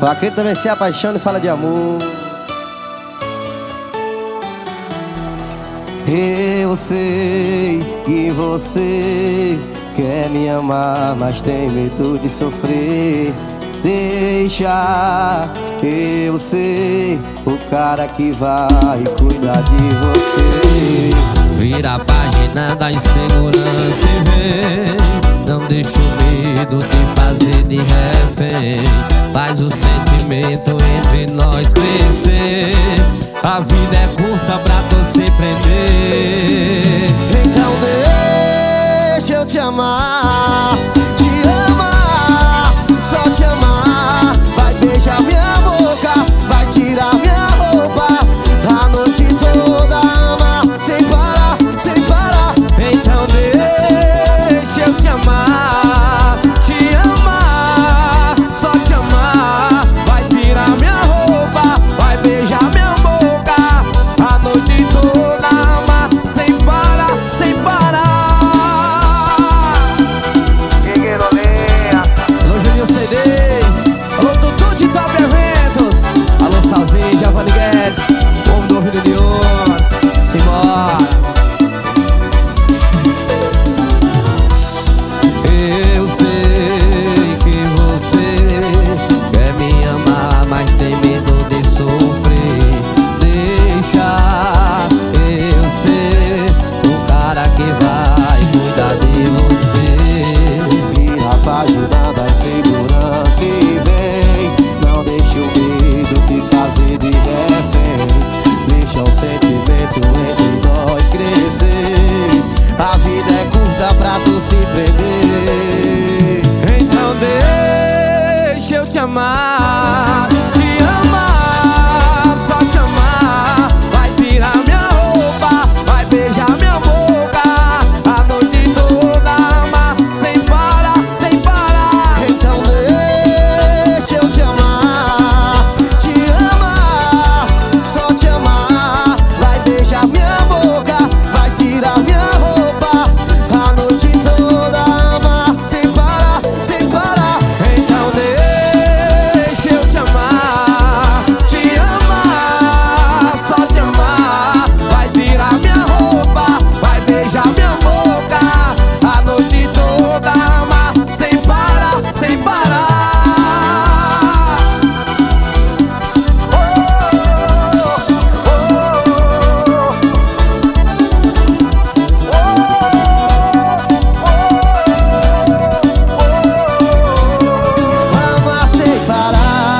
Vaqueiro também se apaixona e fala de amor. Eu sei que você quer me amar, mas tem medo de sofrer. Deixa eu ser o cara que vai cuidar de você. Vira a página da insegurança e vem. Não deixa o medo te fazer de refém. Faz o sentimento entre nós crescer. A vida é curta pra tu se prender. Então deixa eu te amar, te amar, só te amar. Vai beijar minha boca, vai tirar minha roupa, a noite toda amar, sem parar, sem parar. Então deixa eu te amar, te amar, só te amar. Vai tirar minha roupa, vai beijar minha boca, a noite toda amar, sem parar, sem parar. Alô Juninho CDs, alô Tutu de Top Eventos, alô Salzinho, Giovanni Guedes, homem do ouvido de ouro, simbora. Eu sei que você quer me amar, mas tem medo de sofrer. Deixa eu ser o cara que vai cuidar de você. Vira a página da insegurança e vem. Não deixa o medo te fazer de refém. Deixa o sentimento entre nós crescer. A vida é curta pra tu se prender. Então deixa eu te amar, te amar, só te amar. Vai tirar minha roupa, vai beijar minha boca, a noite toda amar, sem parar, sem parar. Então deixa eu te amar, te amar, só te amar. Vai beijar minha boca, vai tirar minha roupa, a noite toda amar, sem parar, sem parar. Então deixa eu te amar, te amar, só te amar. Vai tirar minha roupa, vai beijar minha boca, a noite toda amar, sem parar, sem parar. Amar sem parar.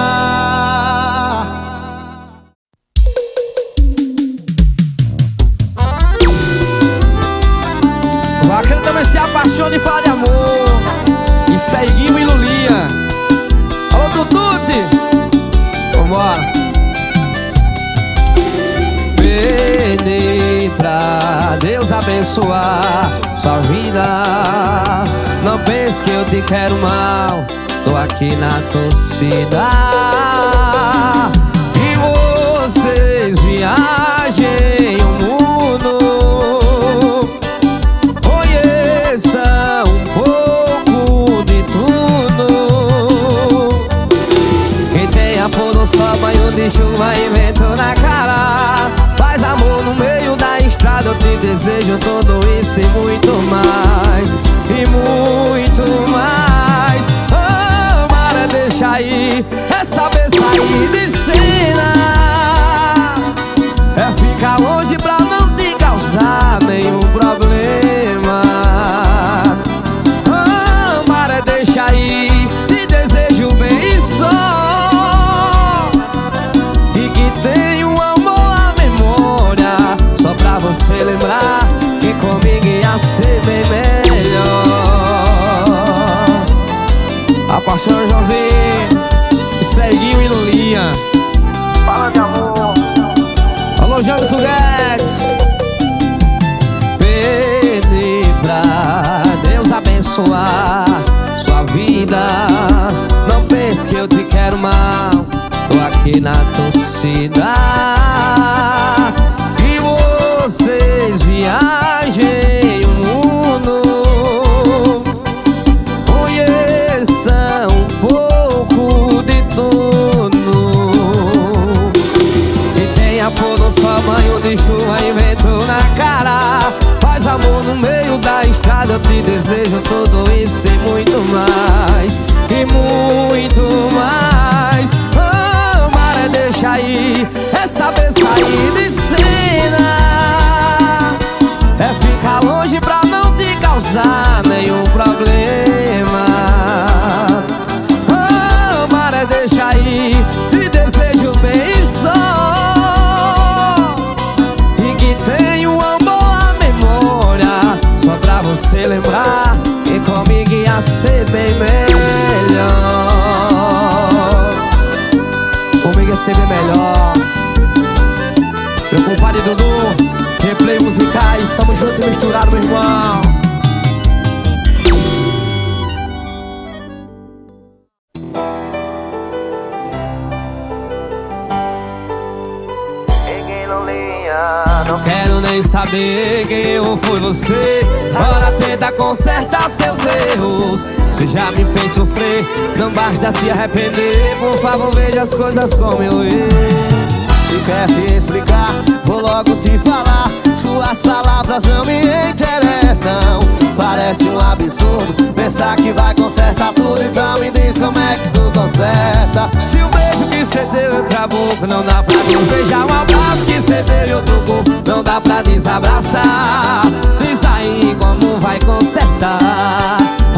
O vaqueiro também se apaixona e fala de amor. Isso é Iguinho e Lulinha. Alô, Tututi, vambora. Pedi pra Deus abençoar sua vida. Não pense que eu te quero mal, tô aqui na torcida. E vocês viajem o mundo, conheça um pouco de tudo. Quem tem amor não só banho de chuva e vento na cara. Faz amor no meio da estrada, eu te desejo tudo isso e muito mais. E muito mais. Amar é deixar ir, é saber sair de cena, é ficar longe pra não te causar nenhum problema. Amar é deixar ir, te desejo bem e só. E que tem um amor à memória, só pra você lembrar que comigo ia ser bem melhor. A paixão é Joãozinho, Seguinho e Lulinha. Fala de amor. Alô, Jackson Guedes. Pedi pra Deus abençoar sua vida. Não pense que eu te quero mal, tô aqui na torcida. E vocês viajem o mundo, conheçam um pouco de tudo. Não quero nem saber quem errou foi você. Agora tenta consertar seus erros. Você já me fez sofrer, não basta se arrepender. Por favor, veja as coisas como eu errei. Se quer se explicar, vou logo te falar. Suas palavras não me interessam. Parece um absurdo pensar que vai consertar tudo. Então me diz como é que tu conserta. Se o beijo que cê deu em outra boca não dá pra beijar, um abraço que cê deu em outro corpo não dá pra desabraçar. Diz aí como vai consertar.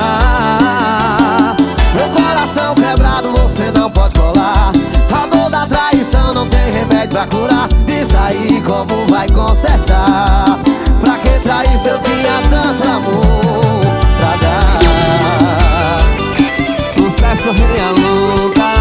Meu coração quebrado você não pode colar. A dor da traição não tem remédio pra curar. Diz aí como vai consertar. Pra que trair se eu tinha tanto amor pra dar? Sucesso Real Lucas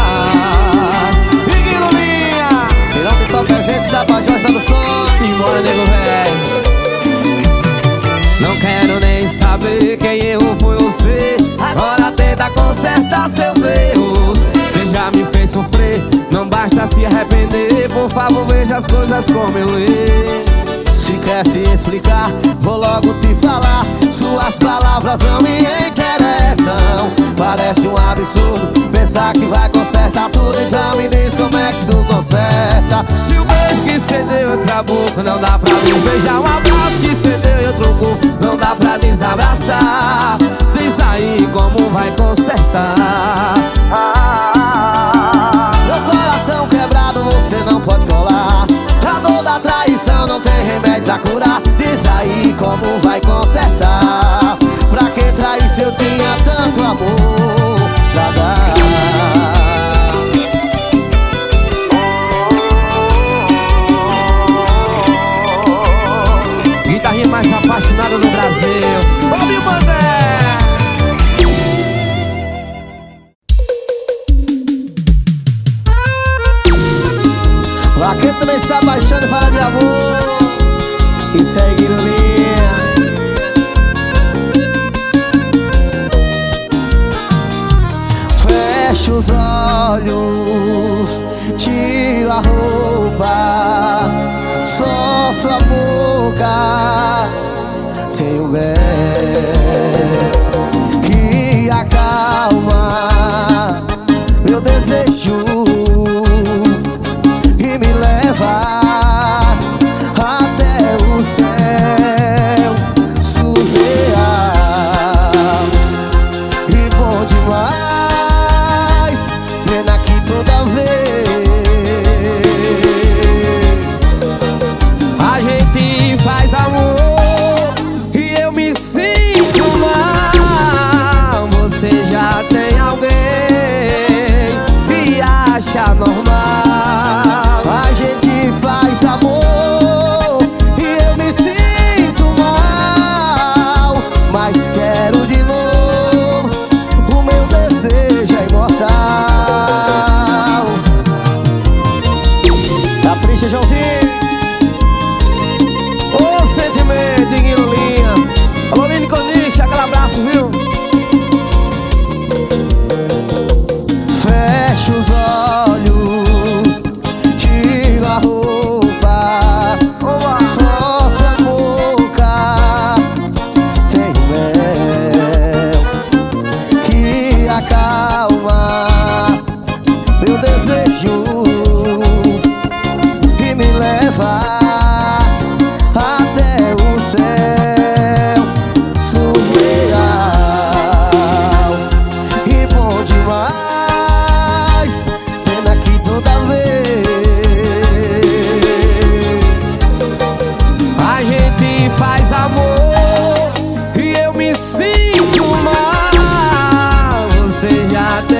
e Guiluminha. Quem não tem top eventos da Pajós Produções. Simbora, nego velho. Não quero nem saber quem errou foi você. Agora tenta consertar seus erros. Você já me fez sofrer, não basta se arrepender. Por favor, veja as coisas como eu errei. Se quer se explicar, vou logo te falar. Suas palavras não me interessam. Parece um absurdo pensar que vai consertar tudo. Então me diz como é que tu conserta. Se o beijo que cê deu em outra boca não dá pra beijar, um abraço que cê deu em outro corpo não dá pra desabraçar. Diz aí como vai consertar. Meu coração quebrado você não pode colar. A dor da traição não tem remédio pra curar. Diz aí como vai consertar. Pra que trair se eu tinha tanto amor pra dar? Guitarrinha mais apaixonada do Brasil, Bob Mandé. Vaqueiro também se apaixona e fala de amor. Isso aí, Guiluminha. Fecha os olhos, tira a roupa, só sua boca tem o mel que acalma meu desejo e me leva até o céu surreal e bom demais, pena que toda vez a gente faz amor e eu me sinto mal. Você já tem alguém e acha normal. a gente faz amor e eu me sinto mal, mas quero de novo, o meu desejo é imortal. Capricha, Joãozinho. Ô sentimento, Guiluminha. Alô, Lini Coniche, aquele abraço, viu? Fecha os olhos, tira a roupa, só sua boca tem mel que acalma meu desejo e me leva até o céu surreal e bom demais, pena que toda vez A gente faz amor e eu me sinto mal. Você já tem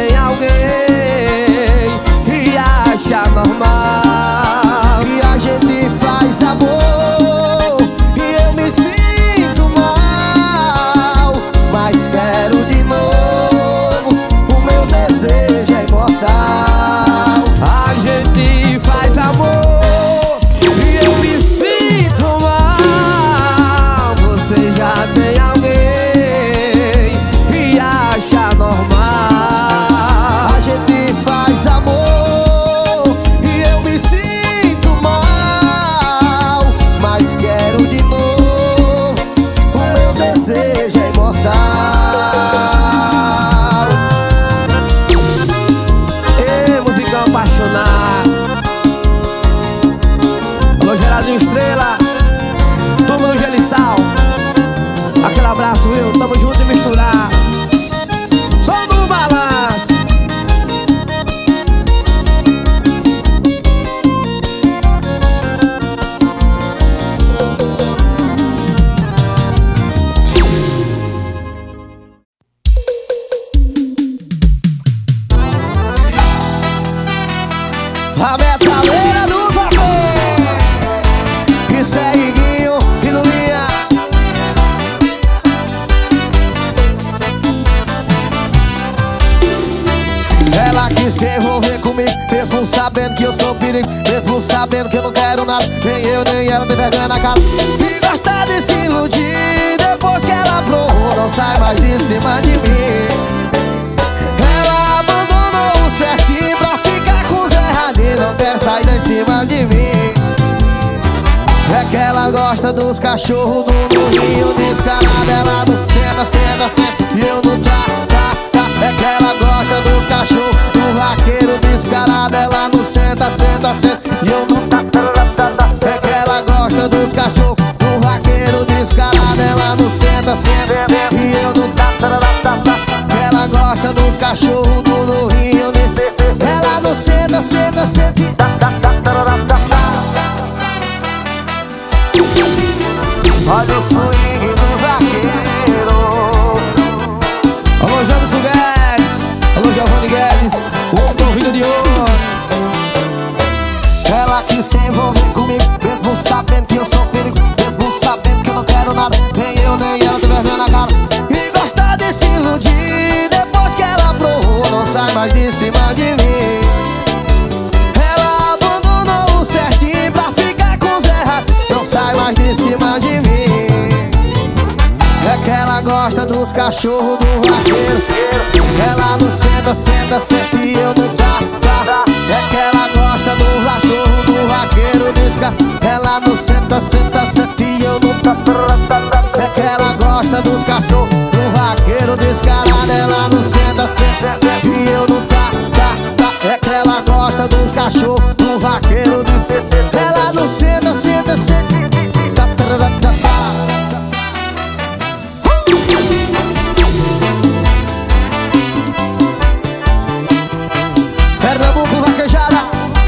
A metaleira do papel. Isso é Iguinho e Lulinha. Ela quis se envolver comigo, mesmo sabendo que eu sou perigo, mesmo sabendo que eu não quero nada, nem eu nem ela tem vergonha na cara. E gosta de se iludir, depois que ela provou, não sai mais de cima de mim. Ela abandonou o certinho pra ficar com os erradinhos, não quer sair de cima de mim. É que ela gosta dos cachorros do Rio descarado. Ela não senta, e eu não tá. É que ela gosta dos cachorros do vaqueiro descarado. Ela não senta, e eu não tá. É que ela gosta dos cachorros do vaqueiro descarado. Ela não senta, e eu não tá. Ela gosta dos cachorros do Rio. Ela não senta, olha o swing do zagueiro. Alô, Jamerson Guedes. Alô, Giovanni Guedes. O homem do Rio de Ouro. Ela quis se envolver comigo, mesmo sabendo que eu sou perigo, mesmo sabendo que eu não quero nada, nem eu nem ela tem vergonha na cara. E gosta de se iludir, depois que ela provou, não sai mais de cima de mim. Ela abandonou o certinho pra ficar com os errados, não sai mais de cima de mim. É que ela gosta dos cachorros do vaqueiro. Ela não senta, e eu não tá. É que ela gosta do cachorro do vaqueiro descarado. Ela não senta, e eu não tá. É que ela gosta dos cachorros do vaqueiro descarado. Ela não senta, e eu não tá. É que ela gosta dos cachorros do vaqueiro descarado. Ela não senta, Pernambuco vaquejada.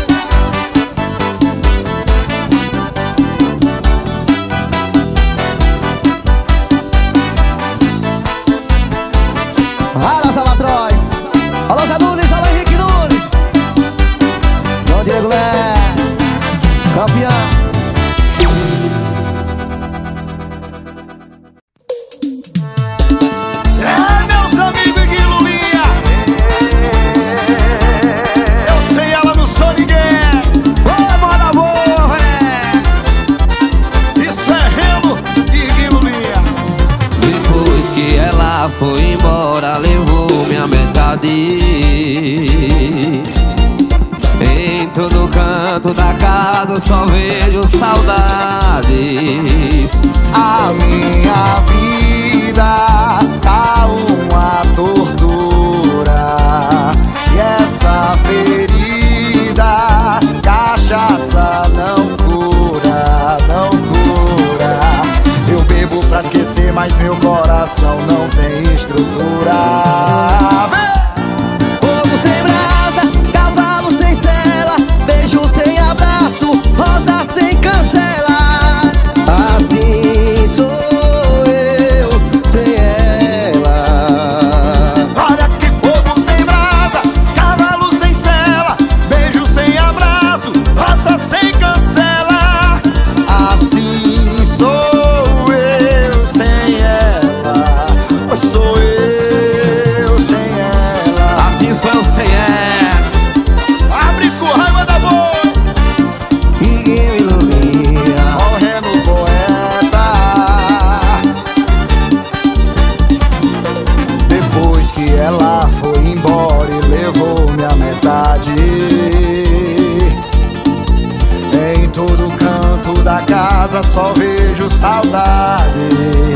Alô, Salvatróis. Alô, Zé Nunes. Alô, Henrique Nunes. João Diego Lé, campeão. Meus amigos Iguinho e Lulinha, eu sei ela não sou ninguém. Ô, moda boa, Isso é Remo e Iguinho e Lulinha. Depois que ela foi embora, levou minha metade. Em todo canto da casa só vejo saudades. A minha vida tá uma tortura, e essa ferida cachaça não cura, não cura. Eu bebo pra esquecer, mas meu coração não tem estrutura. Fogo sem brasa, cavalo sem sela, beijo sem abraço, rosa sem cancela. Assim sou eu sem ela. Olha que fogo sem brasa, cavalo sem sela, beijo sem abraço, roça sem cancela. Assim sou eu sem ela. Hoje sou eu sem ela. Assim sou eu sem ela. Abre com raiva da boa, Iguinho e Lulinha. morrendo poeta. Depois que ela foi embora e levou minha metade, em todo canto da casa só vejo saudade.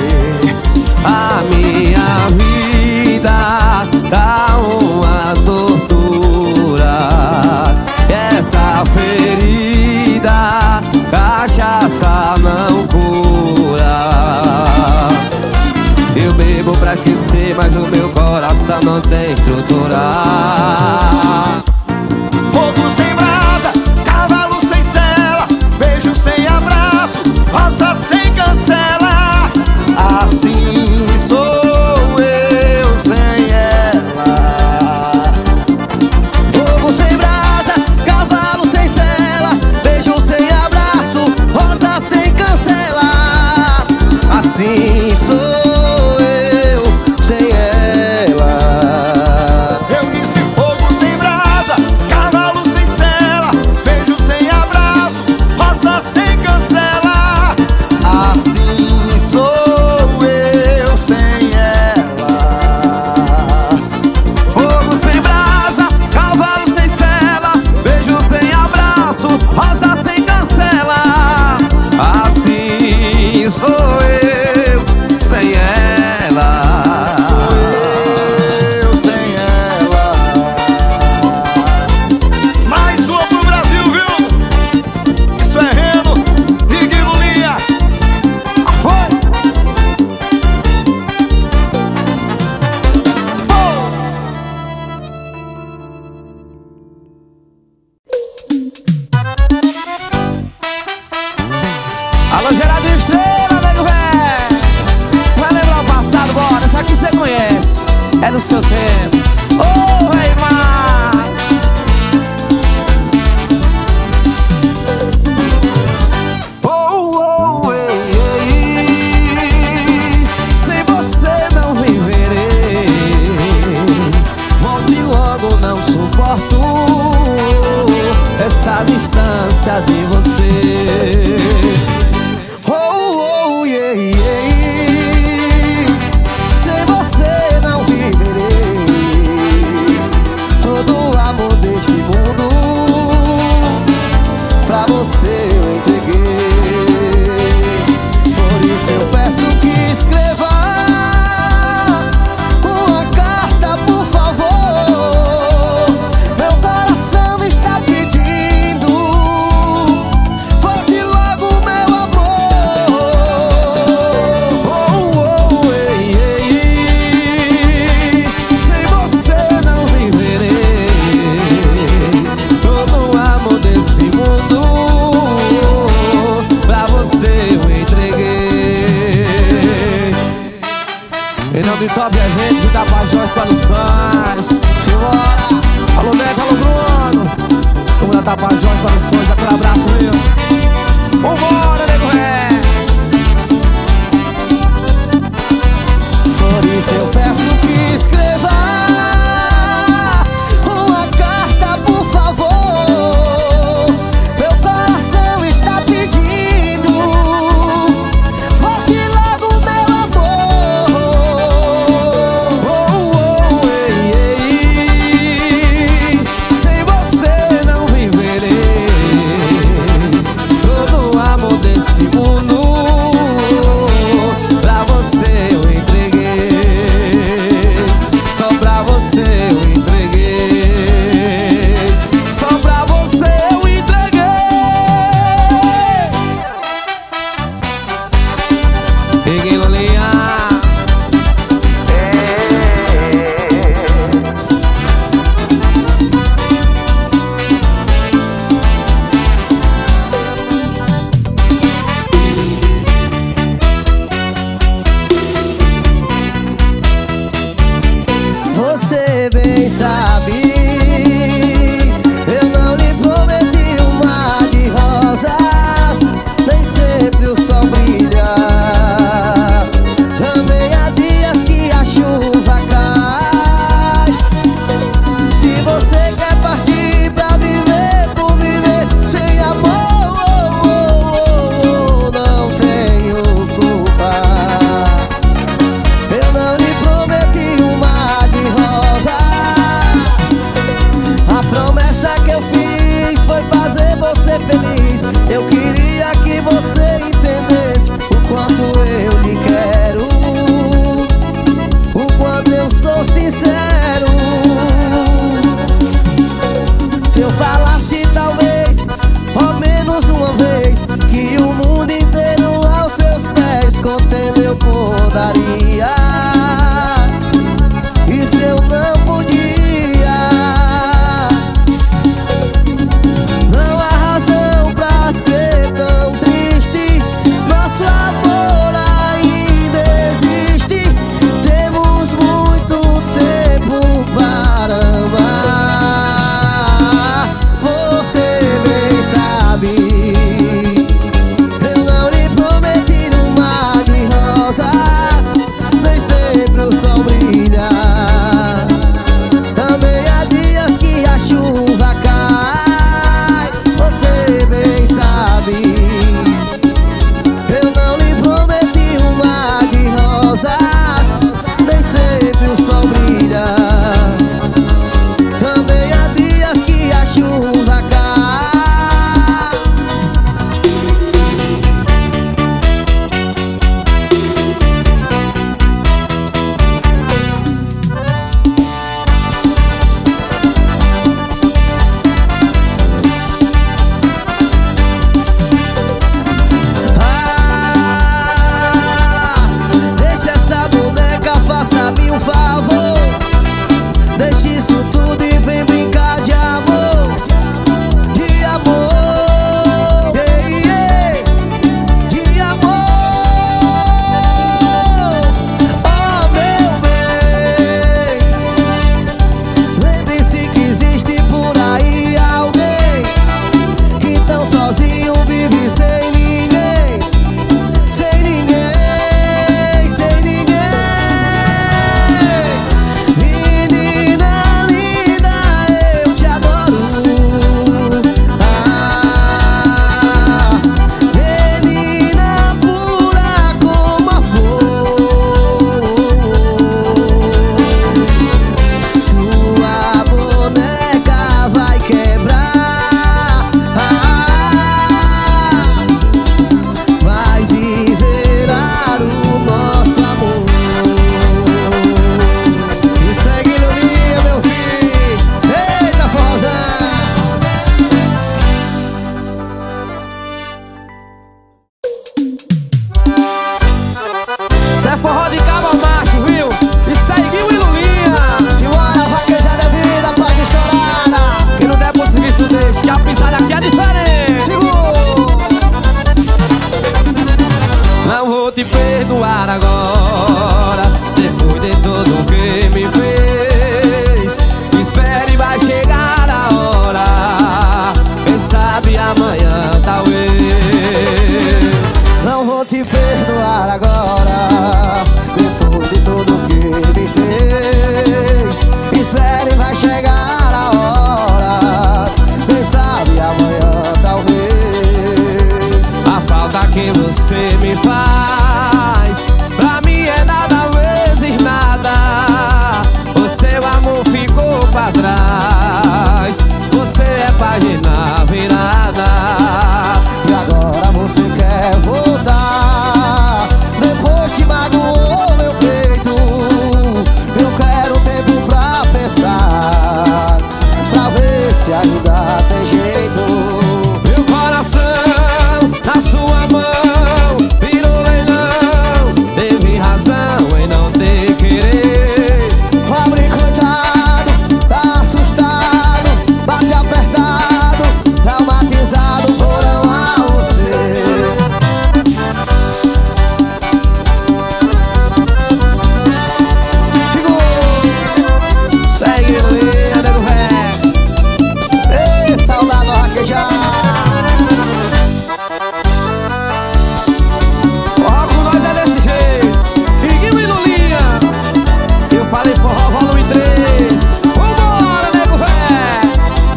A minha vida dá uma tortura, essa ferida cachaça não cura. Eu bebo pra esquecer, mas o meu coração não tem estrutura. Fogo sem brasa, cavalo sem sela, beijo sem abraço, roça sem cancela. Assim sou eu sem ela. Fogo sem brasa, cavalo sem a distância de você. Oh, oh, yeah, yeah. Sem você não viverei. Todo o amor deste mundo pra você eu entreguei. Por isso eu peço que escreva uma carta, por favor. Meu coração está pedindo, volte logo, meu amor. Oh, oh, ei, ei, sem você não viverei. Todo o amor desse mundo pra você eu entreguei. Em nome do Top Eventos e da Tapajós Produções. Simbora! Alô Neto, alô Bruno. Como da Tapajós Produções, aquele abraço meu. Vambora, nego ré. Por isso eu peço que escreva uma carta, por favor. Meu coração está pedindo, volte logo, meu amor. Oh, oh, ei, ei, sem você não viverei. Todo o amor desse mundo pra você eu entreguei. Só pra você eu entreguei. Só pra você eu entreguei. Peguei Lolinha. Você bem sabe, eu não lhe prometi um mar de rosas, nem sempre o sol brilha. Também há dias que a chuva cai. Se você quer partir pra viver por viver sem amor, não tenho culpa. Eu não lhe prometi um mar de rosa, espere, vai chegar a hora. Quem sabe amanhã talvez. A falta que você me faz pra mim é nada vezes nada. O seu amor ficou pra trás. Você é página virada. E agora você quer voltar, depois que magoou meu peito. Eu quero tempo pra pensar, pra ver se ainda tem jeito. Meu coração na sua mão virou leilão. Teve razão em não ter querer. Pobre coitado, tá assustado, bate apertado, traumatizado por amar você. Segura, Segue linha, nego velho. ei, saudade do raquejar. Forró com nós é desse jeito. Iguinho e Lulinha. Eu falei forró volume 3. Vambora, nego velho.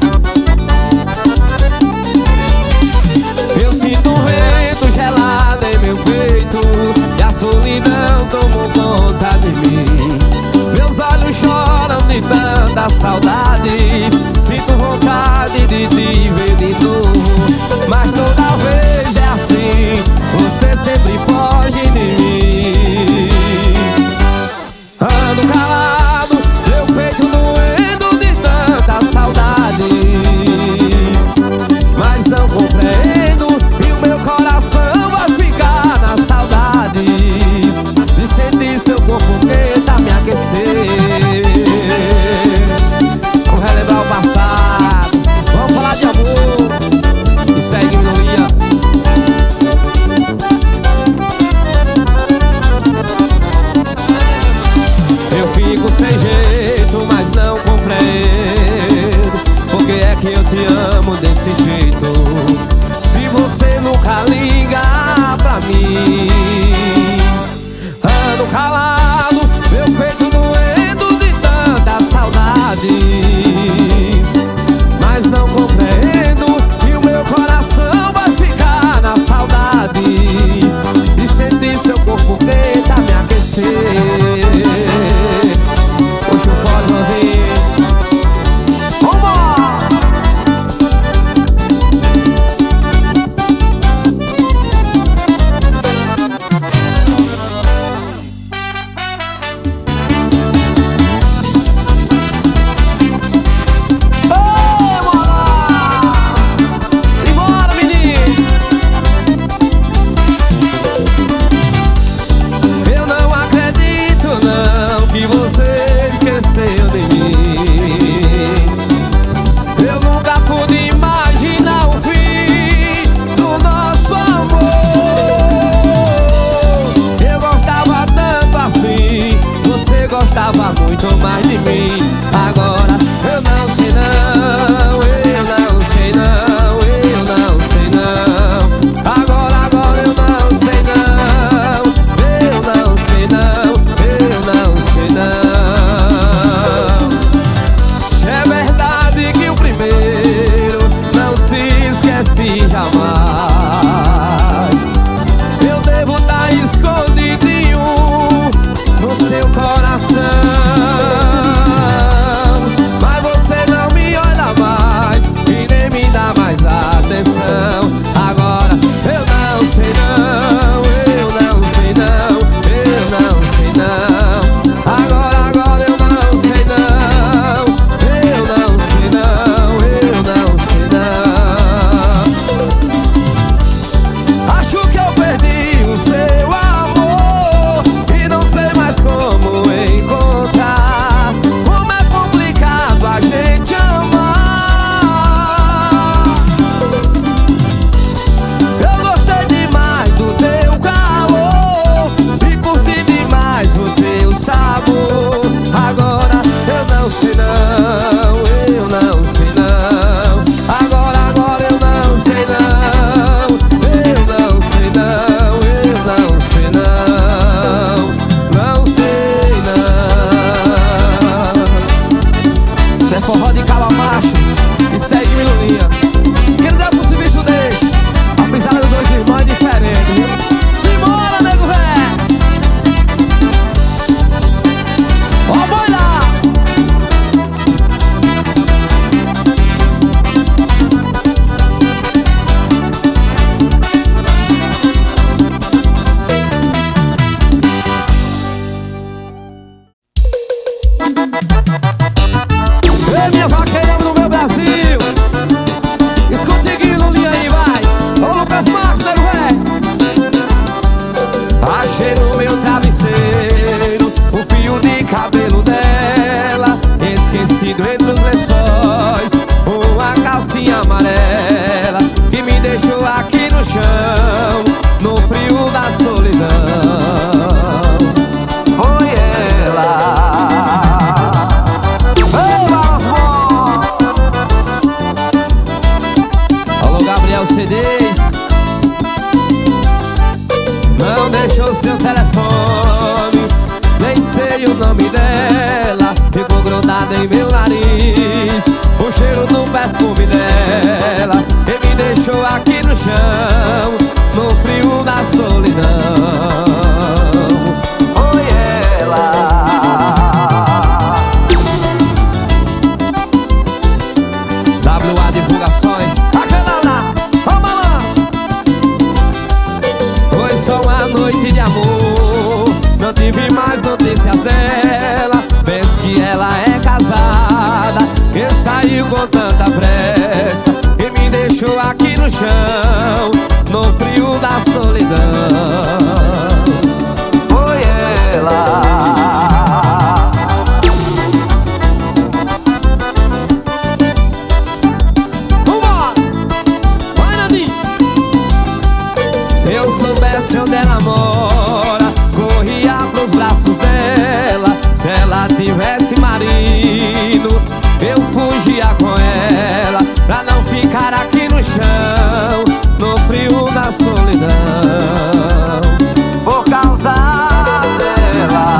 Eu sinto um vento gelado em meu peito e a solidão tomou conta de mim. Meus olhos choram de tanta saudades. Sinto vontade de te ver de novo, mas toda vez é assim, você sempre foge de mim. Ando calado, meu peito doendo de tanta saudade, mas não compreendo e o meu coração vai ficar nas saudades de sentir seu corpo que tá me aquecer. Vamos relembrar o passado, vamos falar de amor e segue minoria. Eu fico sem jeito, mas não compreendo por que é que eu te amo desse jeito, se você nunca liga pra mim. Ando calado, meu peito doendo de tantas saudades, mas não compreendo e o meu coração vai ficar nas saudades de sentir seu corpo que tá me aquecer. Puxa o fone, Joãozinho. Vambora! Ô, moral! Simbora, menino! Eu não acredito não que você esqueceu de mim. Eu nunca pude imaginar o fim do nosso amor. Eu gostava tanto assim, você gostava muito mais de mim. Agora eu não sei não, eu não sei não, eu não sei não. Agora eu não sei não, eu não sei não, eu não sei não. Se é verdade que o primeiro não se esquece jamais, eu devo estar escondidinho no seu coração. Mas você não me olha mais e nem me dá mais atenção. Agora eu não sei não, eu não sei não, eu não sei não. Agora eu não sei não, eu não sei não, eu não sei não. Acho que eu perdi o seu amor e não sei mais como encontrar. Como é complicado a gente amar. Eu gostei demais do teu calor e curti demais o teu sabor. Agora eu não sei não, eu não sei não. Agora eu não sei não, eu não sei não, eu não sei não, não sei não. Isso é forró de caba macho e segue Lulinha. Quem não der pro serviço deixa. A pisada dos dois irmãos é diferente, viu? Simbora, nego velho. Ó, boi lá. Ei, minha vaqueira do meu Brasil, escute aqui, Lulinha aí, vai. Ô, Lucas Marques, nego velho. Achei no meu travesseiro o fio de cabelo dela, esquecido entre os lençóis, uma calcinha amarela que me deixou aqui no chão, no frio da solidão. Foi ela. CDs. Não deixou seu telefone, nem sei o nome dela. Ficou grudado em meu nariz o cheiro do perfume dela, e me deixou aqui no chão, no frio da solidão. Foi ela. WA Divulgações, só uma noite de amor, não tive mais notícias dela. Penso que ela é casada e saiu com tanta pressa, e me deixou aqui no chão, no frio da solidão. Foi ela. Soubesse onde ela mora, corria pros braços dela. Se ela tivesse marido, eu fugia com ela, pra não ficar aqui no chão, no frio da solidão, por causa dela.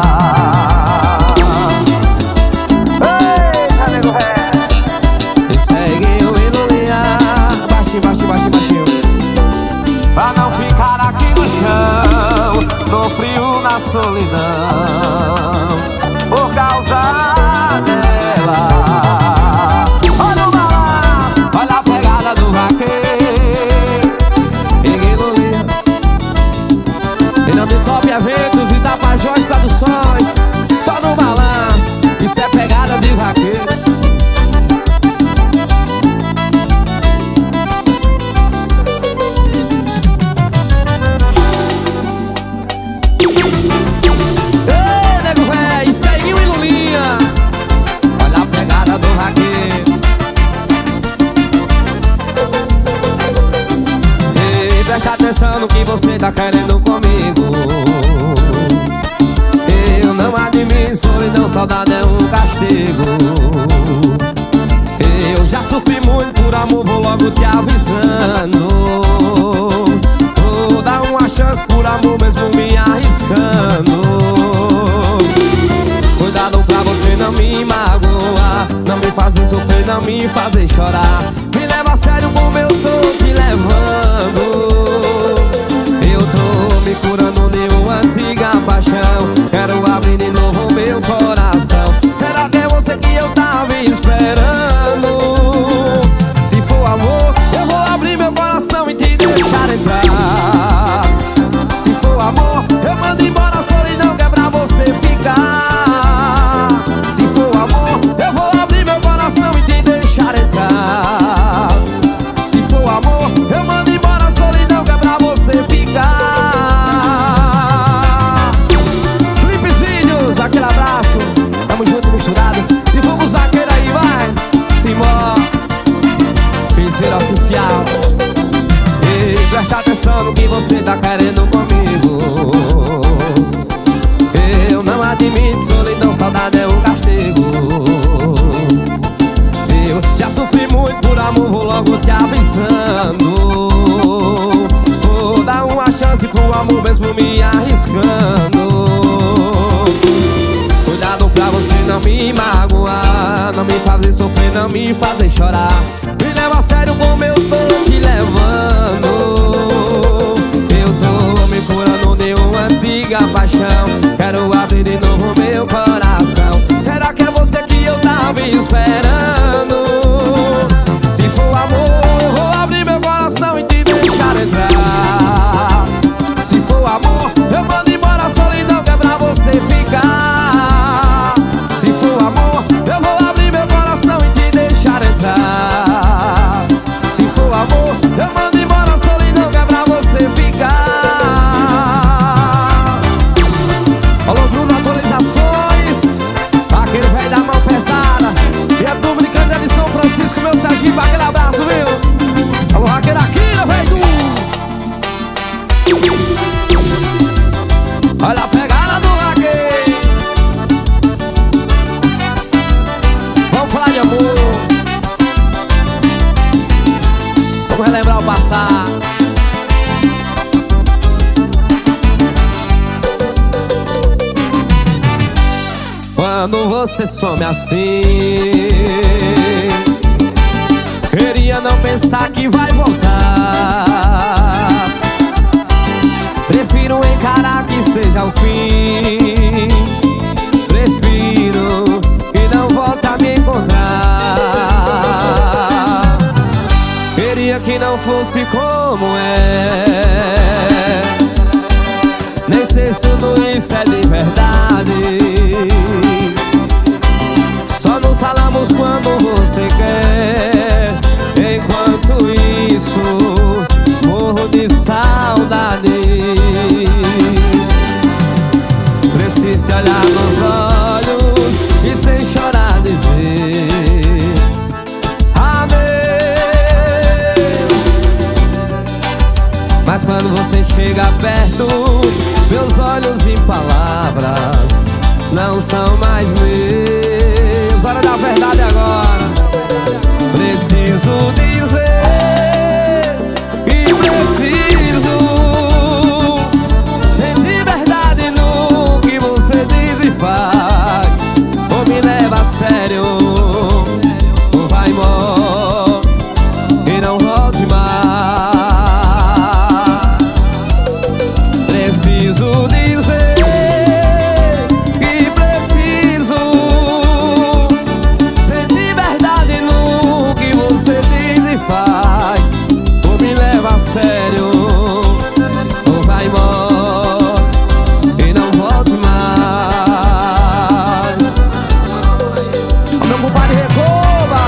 Eita, nego ré. E segue o Lulinha, baixinho, baixinho, baixinho, baixinho, pra não ficar aqui no chão, no frio na solidão, por causa dela. Olha o balanço, olha a pegada do vaqueiro. Peguei Lulinha, ele não tem top eventos e dá pra Jorge Produções. Só no balanço, isso é pegada de vaqueiro. Presta atenção no que você tá querendo comigo. Eu não admito solidão, saudade é um castigo. Eu já sofri muito por amor, vou logo te avisando. Vou dar uma chance por amor, mesmo me arriscando. Cuidado pra você não me magoar, não me fazer sofrer, não me fazer chorar. Me leva a sério como eu tô te levando. Eu tô me curando de uma antiga paixão, quero abrir de novo meu coração. Será que é você que eu tava esperando? Se for amor, eu vou abrir meu coração e te deixar entrar. Se for amor, eu mando embora a solidão, que é pra você ficar. Se for amor, eu vou abrir meu coração e te deixar entrar. Se for amor, eu mando embora a solidão, que é pra você ficar. Clipes Vídeos, aquele abraço, tamo junto, misturado. E vamos fazer sofrer, não me fazer chorar. Me leva a sério como eu tô te levando. Eu tô me curando de uma antiga paixão. Quero abrir de novo meu coração. Será que é você que eu tava esperando? Se for amor, vou abrir meu coração e te deixar entrar. Se for amor, eu mando embora a solidão que é pra você ficar. Se for amor, eu vou abrir meu coração e te deixar entrar. Se for amor, eu mando embora a solidão que é pra você ficar. Alô, Bruno, atualizações. Aquele velho da mão pesada. E é tu brincando ali, São Francisco, meu Serginho, aquele abraço, viu? Alô, aquele aqui, velho do... Olha a pegada do Raquel. Vamos falar de amor. Vamos relembrar o passado. Quando você some assim, queria não pensar que vai voltar. Prefiro encarar que seja o fim. Prefiro que não volte a me encontrar. Queria que não fosse como é. Nem sei se tudo isso é de verdade. Só nos falamos quando você quer. Enquanto isso, morro de saudade. Preciso olhar nos olhos e sem chorar dizer adeus. Mas quando você chega perto, meus olhos e palavras não são mais meus. Hora da verdade agora. Preciso dizer e preciso sentir verdade no que você diz e faz. Ou me leva a sério, ou vai embora e não volte mais. Preciso dizer e preciso sentir verdade no que você diz e faz. Ou me leva a sério, ou vai embora e não volte mais. Ó, meu compadre Recoba.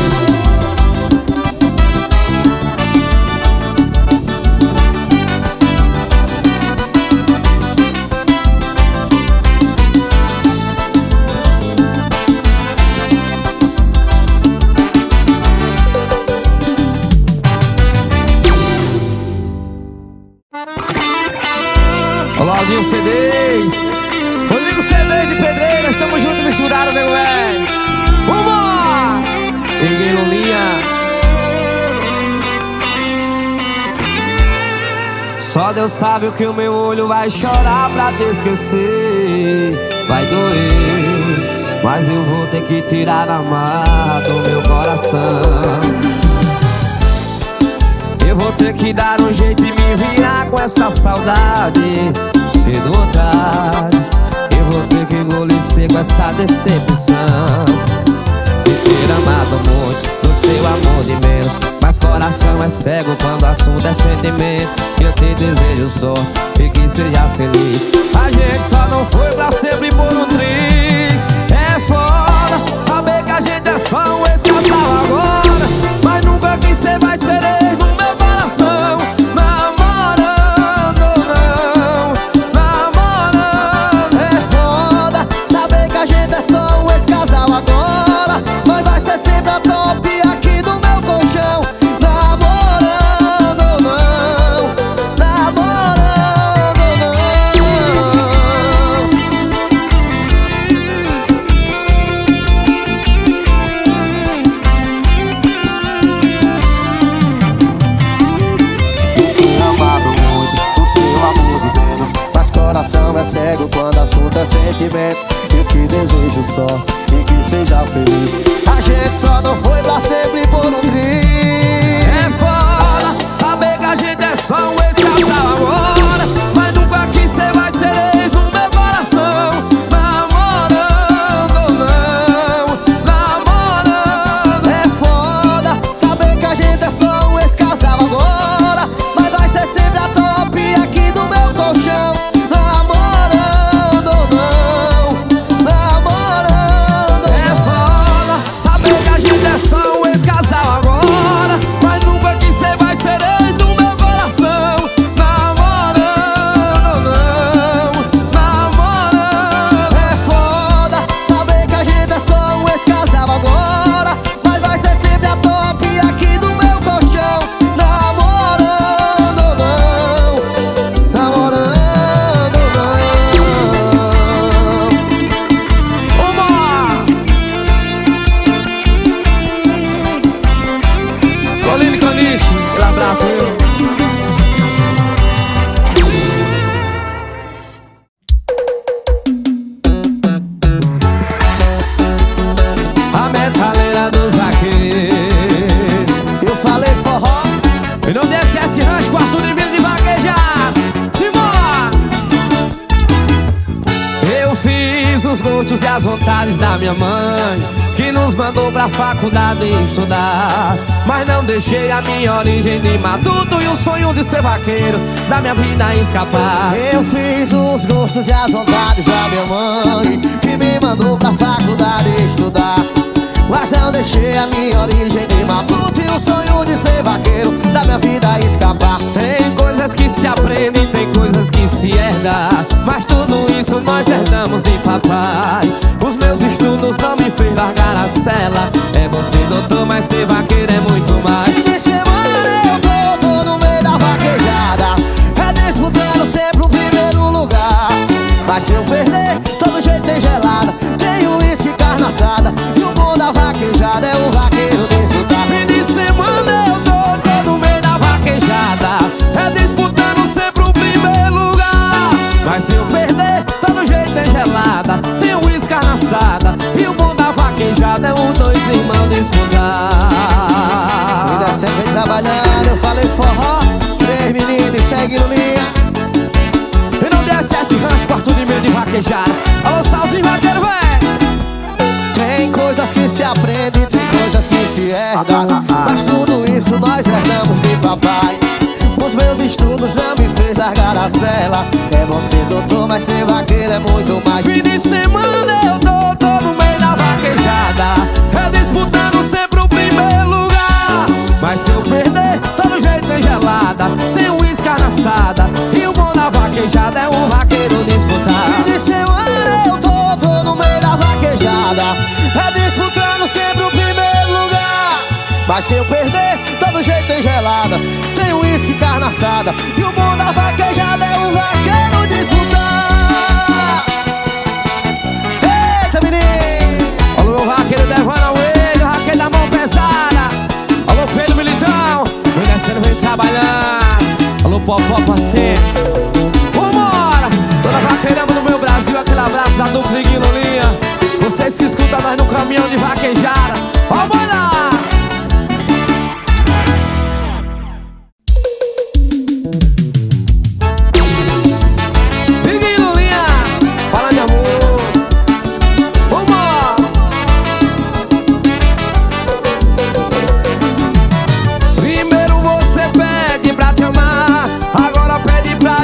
Olá, Aldinho CDs. Rodrigo CDs de Pedreira. Estamos juntos, misturados, nego velho. Vambora! Peguei Lulinha. Só Deus sabe o que o meu olho vai chorar pra te esquecer. Vai doer, mas eu vou ter que tirar a marra do meu coração. Eu vou ter que dar um jeito e me virar com essa saudade. Cedo ou tarde, eu vou ter que engolir seco essa decepção. Me ter amado muito, no seu amor de menos. Mas coração é cego quando o assunto é sentimento. Eu te desejo sorte e que seja feliz. A gente só não foi pra sempre por um triz. É foda saber que a gente é só um ex-casal agora, mas nunca quis ser, vai ser ex no meu coração. Namorando não, namorando. É foda saber que a gente é só um ex-casal agora, mas vai ser sempre a top aqui do meu colchão. Namorando não, namorando não. Eu te amado muito, o seu amor de menos, mas coração é cego quando assunto é sentimento. Eu te desejo sorte e que seja feliz. A gente só não foi pra sempre por um triz. É foda saber que a gente é só um ex-casal agora, mas nunca que cê vai ser ex no meu coração. Namorando ou não, namorando. É foda saber que a gente é só um ex-casal agora, mas vai ser sempre a top aqui do meu colchão. Namorando ou não, namorando. É foda saber que a gente é só um ex-casal agora, mas nunca que cê vai ser ex do meu coração. Namorando ou não, namorando. É foda saber que a gente é só um ex-casal agora, mas vai ser sempre a top aqui do meu colchão. Namorando ou não, namorando ou não. Coline Caniche, aquele abraço, viu? A metaleira dos vaqueiros. Eu falei forró, E não desce esse rancho com Arthur de Milho de vaquejar. Simbora! Eu fiz os gostos e as vontades da minha mãe, que nos mandou pra faculdade estudar. Mas não deixei a minha origem de matuto e o sonho de ser vaqueiro da minha vida escapar. eu fiz os gostos e as vontades da minha mãe, que me mandou pra faculdade estudar. Mas não deixei a minha origem de matuto e o sonho de ser vaqueiro da minha vida escapar. Tem coisas que se aprendem, tem coisas que se herda, mas tudo isso nós herdamos de papai. Os meus estudos não me fez largar a cela. É bom ser doutor, mas ser vaqueiro é muito mais. Fim de semana eu tô no meio da vaquejada, é disputando sempre o primeiro lugar. Mas se eu perder, todo jeito tem gelada, tem uísque e carne assada, e o bom da vaquejada é o vaqueiro disputar. Fim de semana eu tô no meio da vaquejada, é disputando sempre o primeiro lugar. Mas se eu perder, todo jeito tem gelada, tem uísque, carne assada, e o bom da vaquejada é os dois irmãos disputar. Vida sempre vem trabalhando, eu falei forró, 3 meninos e segue no linha. E não desce esse rancho, quarto de meio de vaquejar. Alô, Salzinho vaqueiro, véi! Tem coisas que se aprendem, tem coisas que se herdam, mas tudo isso nós herdamos de papai. Os meus estudos não me fez largar a cela. É bom ser doutor, mas ser vaqueiro é muito mais. Fim de semana eu tô no meio da vaquejada, é disputando sempre o primeiro lugar. Mas se eu perder, todo jeito tem gelada, tem uísque, carne assada, e o bom da vaquejada é o vaqueiro disputar. Fim de semana eu tô no meio da vaquejada, é disputando sempre o primeiro lugar. Mas se eu perder, todo jeito tem gelada, tem uísque, carne assada, e o bom da vaquejada é o vaqueiro disputar. Eita, menino! Alô, meu vaqueiro Devana Oelho, vaqueiro da mão pesada. Alô, Pedro Militão, vem descendo, vem trabalhando. Alô, Popó, parceiro. Vambora! Toda vaqueirama do meu Brasil, aquele abraço da dupla Guilolinha. Vocês que escutam nós no caminhão de vaquejada. Vambora! Guilolinha, fala de amor. Vambora! Primeiro você pede pra te amar, agora pede pra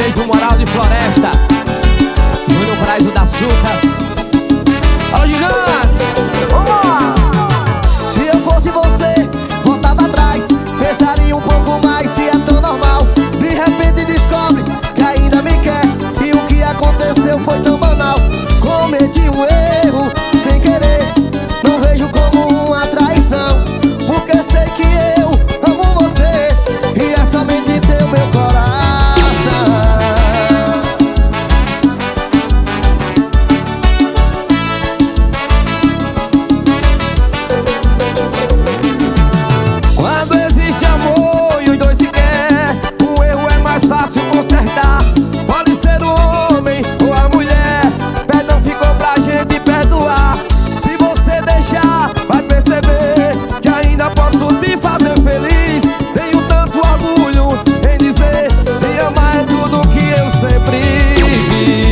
Fez um moral de floresta. Júnior Braz, o das Sucas. Alô, gigante! Se eu fosse você, voltava atrás, pensaria um pouco mais se é tão normal. De repente descobre que ainda me quer, e o que aconteceu foi tão banal. Cometi um erro sem querer, não vejo como uma traição, porque sei que eu amo você e é somente teu meu coração. Quando existe amor e os dois se quer, o erro é mais fácil consertar. Pode ser o homem ou a mulher, perdão ficou pra gente perdoar. Se você deixar, vai perceber que ainda posso te fazer feliz. Tenho tanto orgulho em dizer, te amar é tudo que eu sempre vi.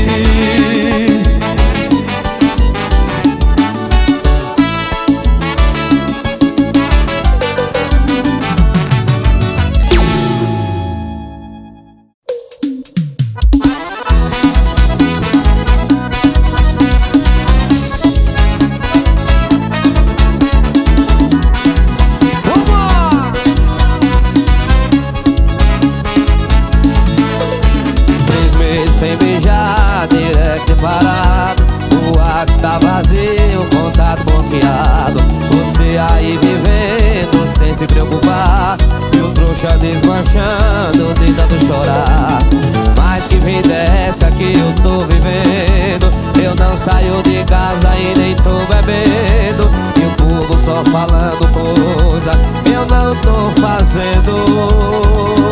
Sem beijar, direct parado, o WhatsApp tá vazio, contato bloqueado. Você aí vivendo sem se preocupar, e o trouxa desmanchando, tentando chorar. Mas que vida é essa que eu tô vivendo? Eu não saio de casa e nem tô bebendo, e o povo só falando coisa que eu não tô fazendo.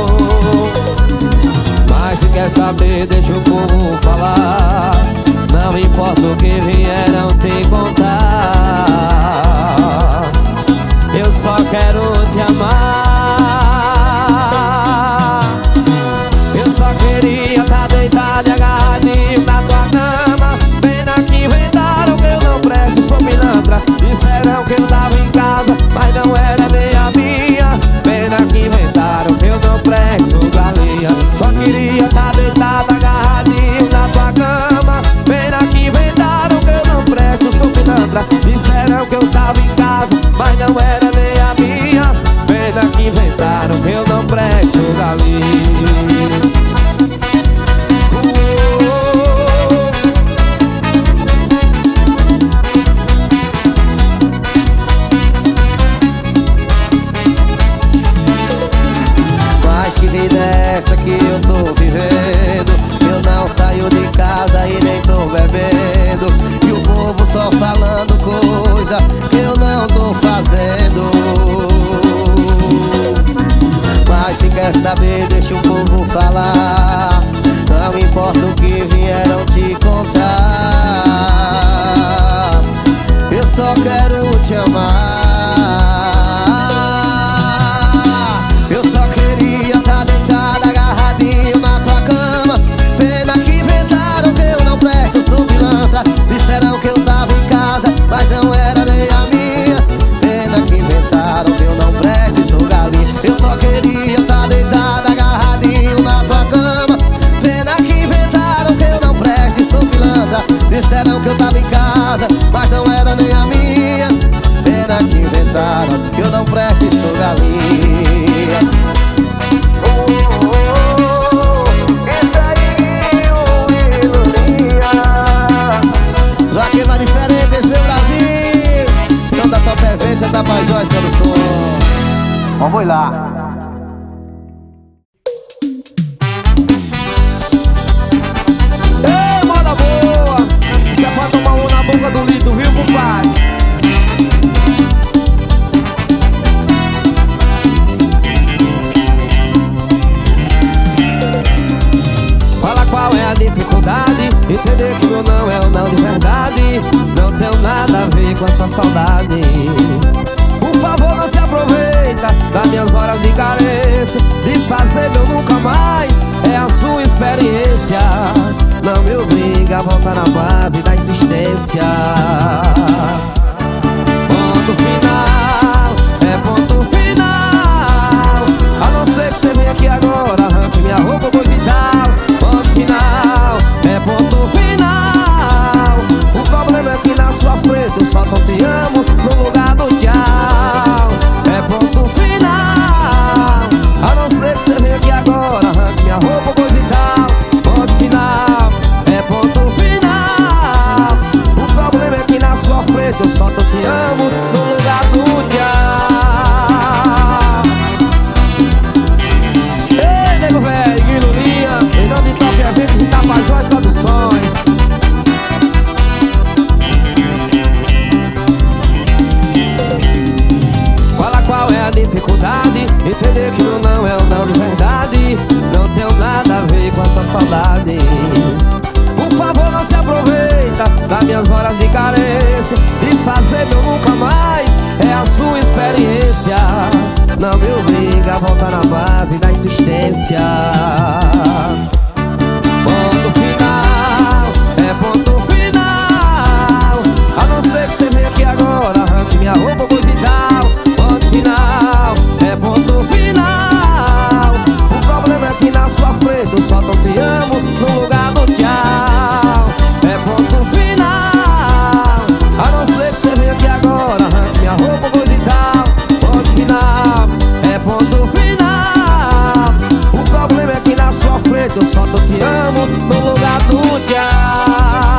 Mas se quer saber, deixa o povo falar. Não importa o que vieram te contar, eu só quero te amar. Eu só queria tá deitado e agarradinho na tua cama. Pena que inventaram que eu não presto, sou pilantra. Disseram que eu tava em casa, mas não era nem a minha. Pena que inventaram que eu não presto, galinha. Só queria tá deitado agarradinho na tua cama. Pena que inventaram que eu não presto, sou pilantra. Disseram que eu tava em casa, mas não era nem a minha. Pena que inventaram que eu não presto, galinha. Mas que vida é essa que eu tô vivendo? Eu não saio de casa e nem tô bebendo, e o povo só falando coisa que eu não tô fazendo. Mas se quer saber, deixa o povo falar. Não importa o que vieram te contar, eu só quero te amar. Eu só queria tá deitado agarradinho na tua cama. Pena que inventaram que eu não presto, sou pilantra. Disseram que eu tava em casa, mas não era nem a minha. Pena que inventaram que eu não presto, sou galinha. Eu só queria tá deitado agarradinho na tua cama. Pena que inventaram que eu não presto, sou pilantra. Disseram que eu tava em casa, mas não era nem a minha. Pena que inventaram que eu não presto, sou galinha. Aqui vai diferente esse meu Brasil. Então da Top Events, da Pajós pelo som. Vamos lá. Ei, moda boa! Isso é pra tomar um na boca do litro, viu, compadre? Fala qual é a dificuldade, entender que o não é o não de verdade. Não tenho nada a ver com essa saudade. Por favor, não se aproveita das minhas horas de carência. Desfazer meu nunca mais é a sua experiência. Não me obriga a voltar na base da insistência. Ponto final, é ponto final. A não ser que você venha aqui agora, arranque minha roupa, coisa e tal. saudade. Por favor, não se aproveita das minhas horas de carência. Desfazer meu nunca mais é a sua experiência. Não me obriga a voltar na base da insistência. Ponto final, é ponto final. A não ser que você venha aqui agora, arranque minha roupa, coisa e tal. Ponto final, é ponto final. O problema é que na sua frente eu só tô te amo no lugar do tchau. É ponto final. A não ser que você venha aqui agora, arranque minha roupa, coisa e tal. Ponto final, é ponto final. O problema é que na sua frente eu só tô te amo no lugar do tchau.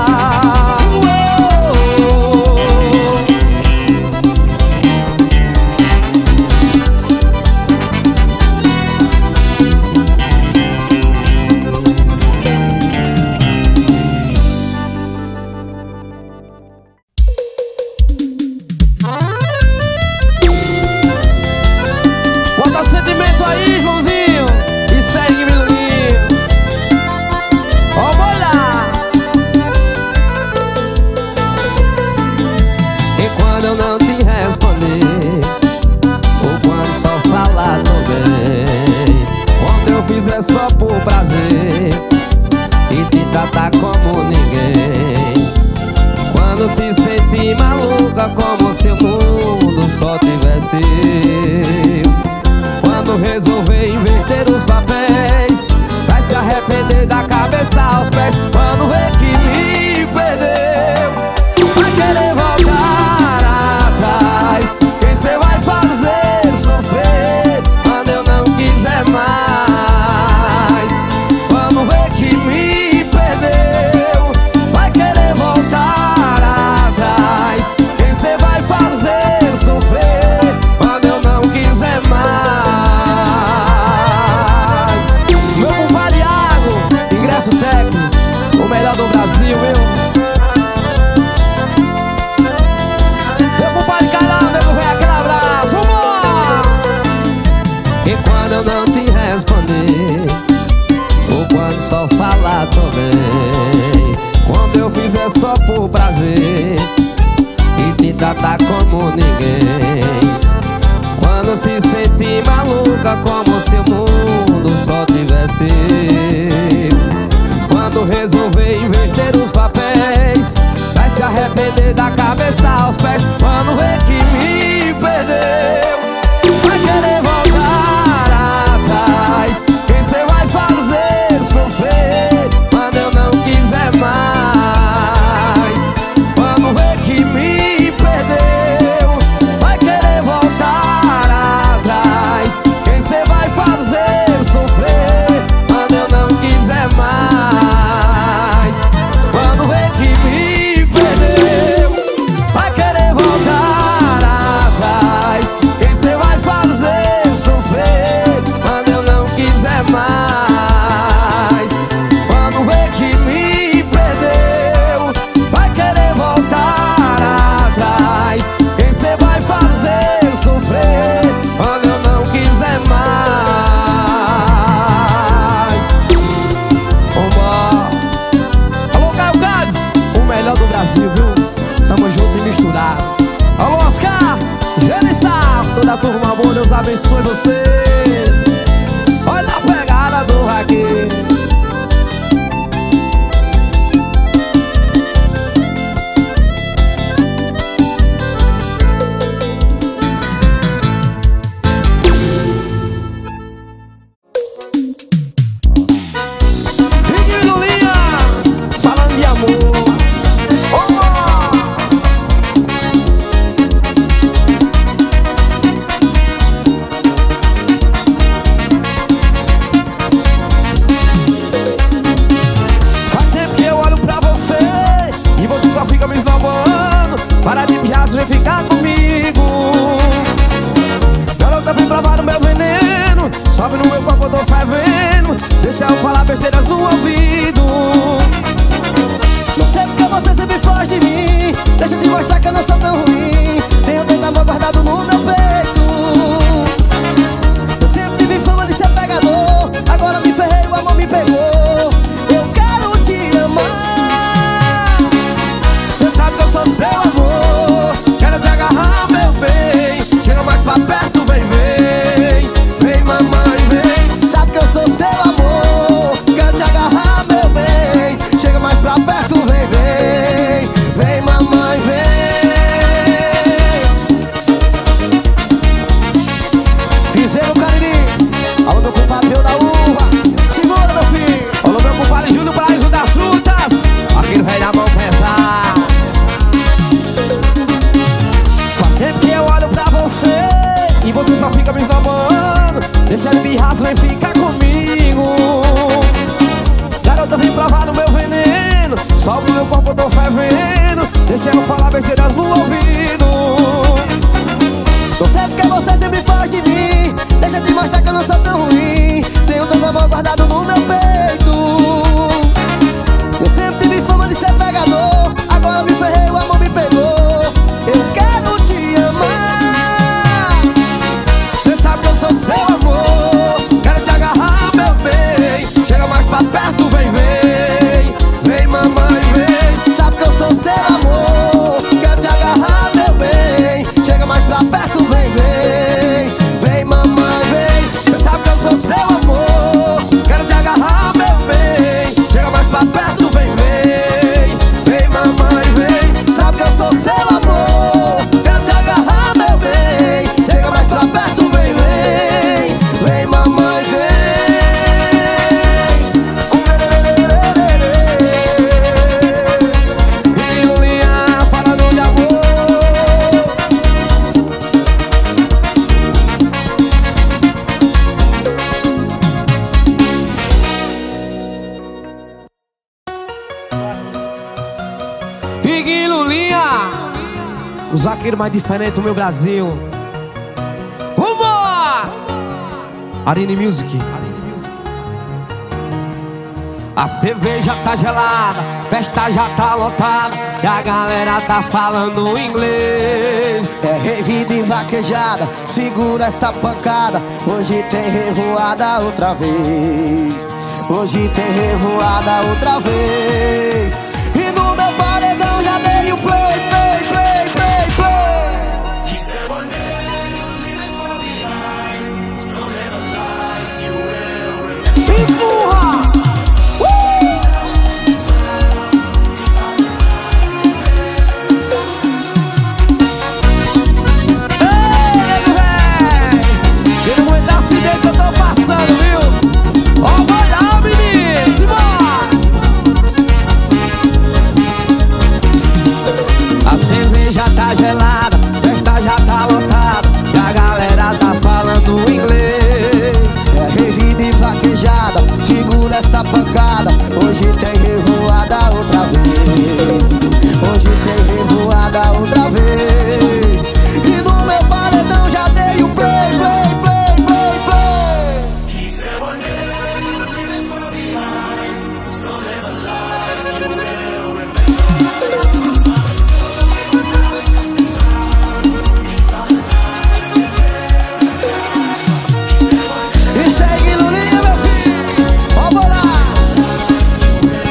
Bota sentimento aí, Joãozinho, e segue, Miluninho. Ó, olha! E quando eu não te responder, ou quando só falar também, quando eu fizer só por prazer e te tratar como ninguém, quando se sentir maluca como se o mundo só tivesse eu, quando resolver inverter os papéis, vai se arrepender da cabeça aos pés. Quando vê que me perdeu, vai querer voltar atrás. Quem cê vai fazer sofrer quando eu não quiser mais? Quando vê que me perdeu, vai querer voltar atrás. Quem cê vai fazer sofrer quando eu não quiser mais? Meu compadre Iago, ingresso técnico, o melhor do Brasil, viu? Meu compadre Carlão, nego velho, aquele abraço, vambora! E quando eu não te responder, ou quando só falar também, quando eu fizer só por prazer e te tratar como ninguém, quando se sentir maluca como se o mundo só tivesse eu, quando resolver inverter os papéis, vai se arrepender da cabeça aos pés. Quando vê que me perdeu, vai querer voltar atrás. Quem cê vai fazer sofrer quando eu não quiser mais? Quando vê que me perdeu, vai querer voltar atrás. Quem cê vai fazer sofrer quando eu não quiser mais? Quando vê que me perdeu, vai querer voltar atrás. Quem cê vai fazer sofrer quando eu não quiser mais? Quando vê que me perdeu, vai querer voltar atrás. Quem cê vai fazer sofrer quando eu não quiser mais? Vambora! Alô, Caio Gades, o melhor do Brasil, viu? Tamo junto e misturado. Alô, Oscar, Genissar, toda a turma boa, Deus abençoe vocês. Olha a pegada do vaqueiro. Rick Lulinha, falando de amor. Faz tempo que eu olho pra você e você só fica me esnobando. Para de piadas, vem ficar comigo. Garota, vem provar o meu veneno. Sobe no meu corpo, eu tô fervendo. Deixa eu falar besteiras no ouvido. Não sei porque você sempre foge de mim. Deixa eu te mostrar que eu não sou tão ruim. Tenho tanto amor guardado no meu peito. Eu sempre tive fama de ser pegador. Agora me ferrei, o amor me pegou. sol no meu corpo, eu tô fervendo. Deixa eu falar besteiras no ouvido. Não sei porque você sempre faz de mim. Deixa eu te mostrar que eu não sou tão ruim. Tenho tanto amor guardado no meu peito. Eu sempre tive fama de ser pegador. Agora me ferrei, o amor me pegou. Eu quero te amar. Cê sabe que eu sou seu amor. Quero te agarrar, meu bem. Chega mais pra perto, vem, vem. Vem, mamãe, vem. Sabe que eu sou seu amor. Quero te agarrar, meu bem. Chega mais pra perto, vem, vem. Vem, mamãe, vem. Cê sabe que eu sou seu amor. Quero te agarrar, meu bem. Chega mais pra perto, vem, vem. Vem, mamãe, vem. Sabe que eu sou seu amor. Quero te agarrar, meu bem. Chega mais pra perto, vem, vem. Vem, mamãe, vem. E Julian falando de amor. Ig Lulinha, o zagueiro mais diferente do meu Brasil. Vambora! Arine Music. A cerveja tá gelada, festa já tá lotada e a galera tá falando inglês. É rave de vaquejada, segura essa pancada. Hoje tem revoada outra vez. Hoje tem revoada outra vez. E no meu paredão já dei o play, play, play, play, play. Empurra! Quem não aguentar acidente que eu tô passando, viu? Ó, vai lá, menino! Simbora! A cerveja tá gelada, festa já tá lotada e a galera tá falando inglês. É rave de vaquejada, segura essa pancada. Hoje tem revoada outra vez. Hoje tem revoada outra vez. E no meu paredão já dei o play, play, play, play, play. E segue Lulinha, meu filho. Vamos lá.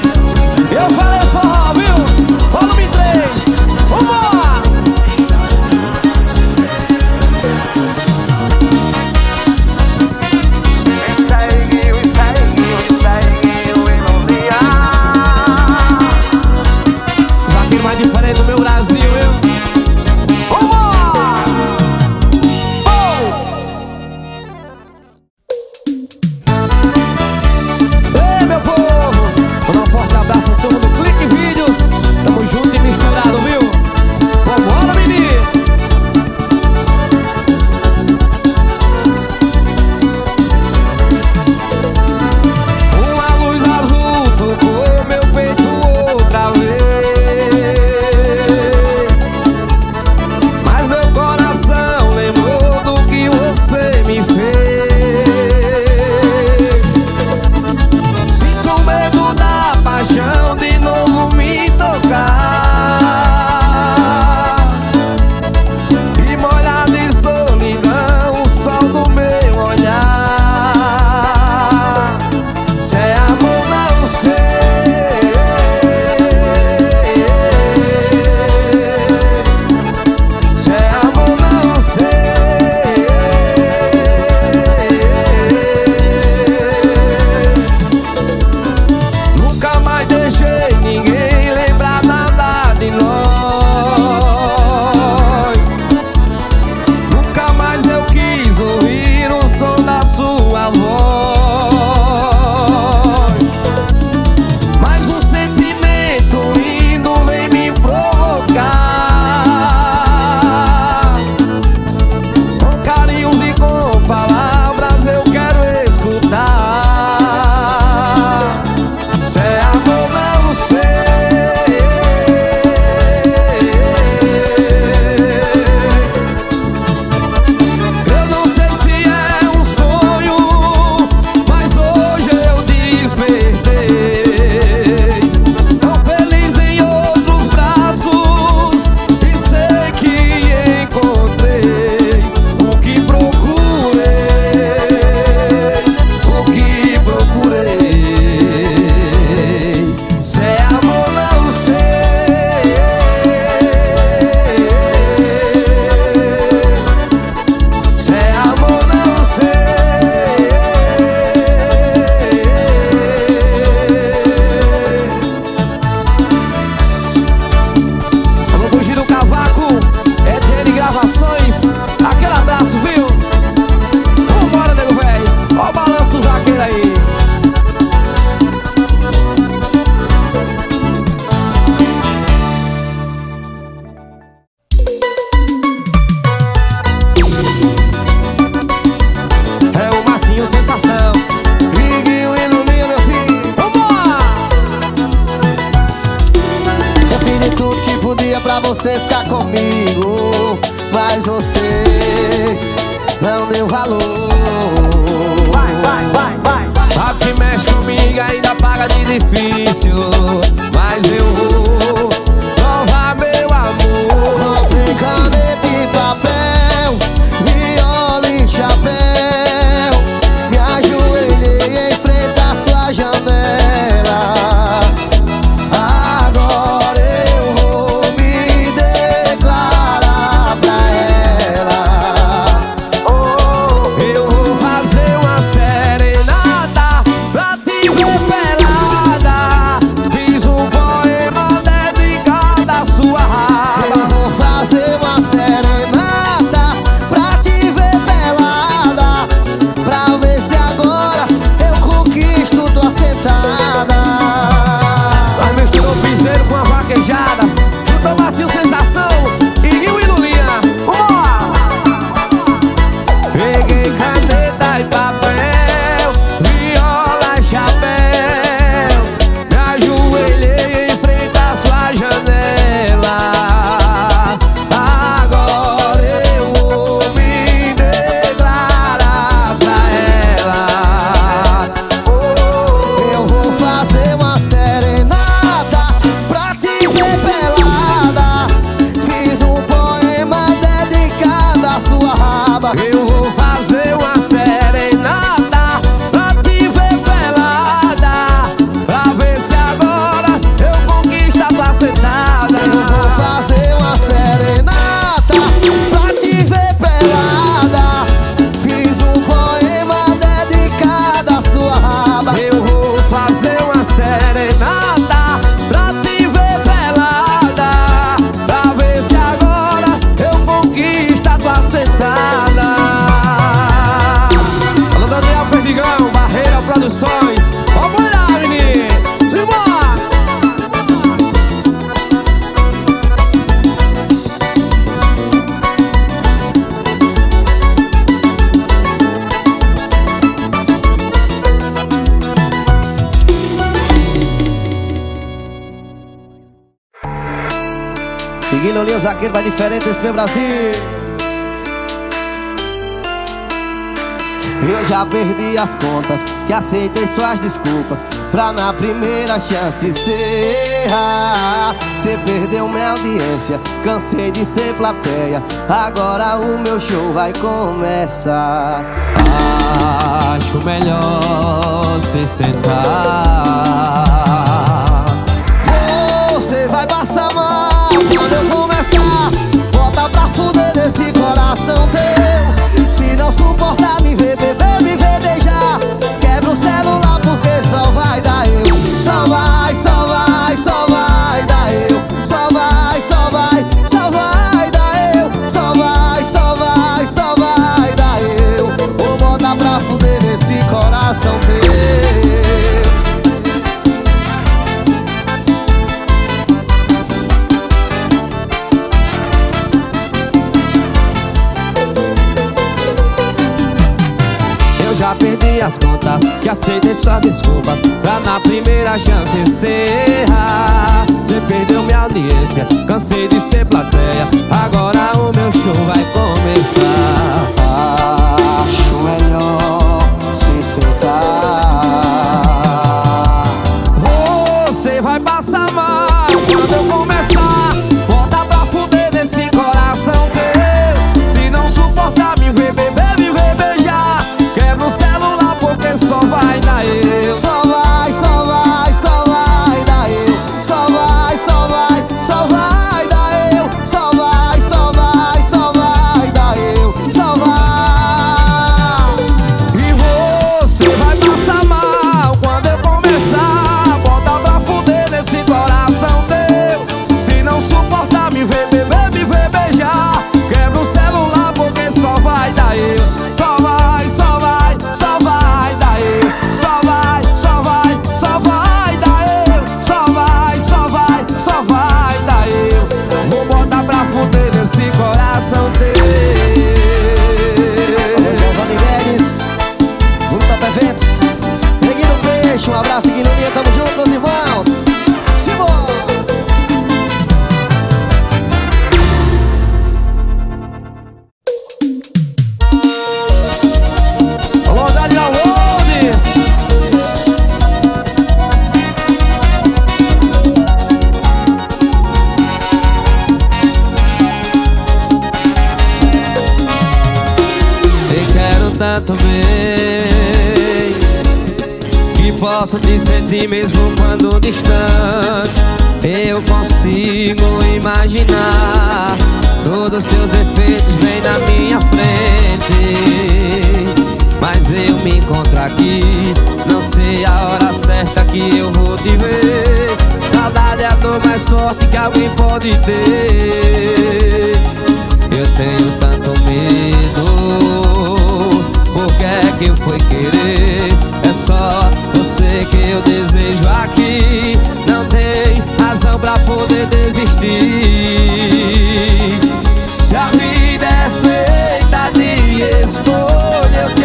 pra você ficar comigo, mas você não deu valor. Vai, vai, vai, vai. A que mexe comigo ainda paga de difícil, mas eu vou provar meu amor. Não tem caneta e papel, viola e chapéu, me ajoelhei em frente à sua janela. Agora eu vou me declarar pra ela. Eu vou fazer uma serenata pra te ver pelada. Fiz um poema dedicado à sua raba. Eu vou fazer uma serenata pra te ver pelada, pra ver se agora eu conquisto tua sentada. Vai mistura o piseiro com a vaquejada, juntou macio sensação e Rio e Lulinha. Vambora! Peguei caneta e papel, viola e chapéu, me ajoelhei em frente à sua janela. Agora eu vou me declarar pra ela. Eu vou fazer uma serenata pra te ver pelada. Fiz um poema dedicado à sua raba. Eu vou fazer uma serenata pra te ver pelada, pra ver se agora eu conquisto a tua sentada. Eu vou fazer uma serenata pra te ver pelada. Fiz um poema dedicado à sua raba. Eu vou fazer uma serenata pra te ver pelada, pra ver se agora eu conquisto a tua sentada. Alô, Daniel Perdigão, Barreira Produções. Vamos lá, menino! Simbora! Miguel Olinho, zagueiro mais diferente desse meu Brasil. Eu já perdi as contas, que aceitei suas desculpas pra na primeira chance cê errar. Cê perdeu minha audiência, cansei de ser plateia, agora o meu show vai começar. Acho melhor se sentar. Você vai passar mal quando eu começar. Bota pra fuder nesse coração teu. Se não suportar me ver beber, me ver beijar, quebra o celular porque só vai dar eu. Só vai, só vai, só vai dar eu. Só vai, só vai, só vai dar eu. Só vai, só vai, só vai dar eu. Vou botar pra fuder nesse coração teu. Já perdi as contas, que aceitei suas desculpas pra na primeira chance encerrar. Você perdeu minha audiência, cansei de ser plateia, agora o meu show vai começar. Acho melhor se sentar. Você vai passar mal quando eu começar. Bota pra fuder nesse coração teu. Se não suportar me ver beber, me ver beijar, quebra o celular porque só vai dar eu. Só vai, só vai, só vai dar eu. Só vai, só vai, só vai dar eu. Só vai, só vai, só vai dar eu. Só vai. posso te sentir mesmo quando distante. Eu consigo imaginar todos seus defeitos bem na minha frente. Mas eu me encontro aqui, não sei a hora certa que eu vou te ver. Saudade é a dor mais forte que alguém pode ter. Eu tenho tanto medo, por que é que eu fui querer? É só você que eu desejo aqui. Não tem razão pra poder desistir. Se a vida é feita de escolha, eu te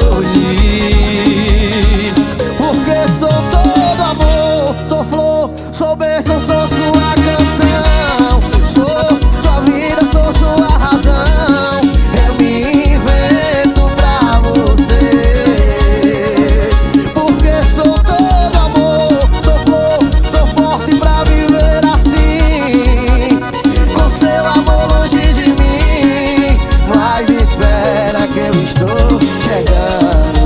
escolhi. Porque sou todo amor, sou flor, sou bênção, sou sua canção. Sou sua vida, sou sua razão. Eu me invento pra você. Porque sou todo amor, sou flor, sou forte pra viver assim. Com seu amor longe de mim, mas espera que eu estou chegando.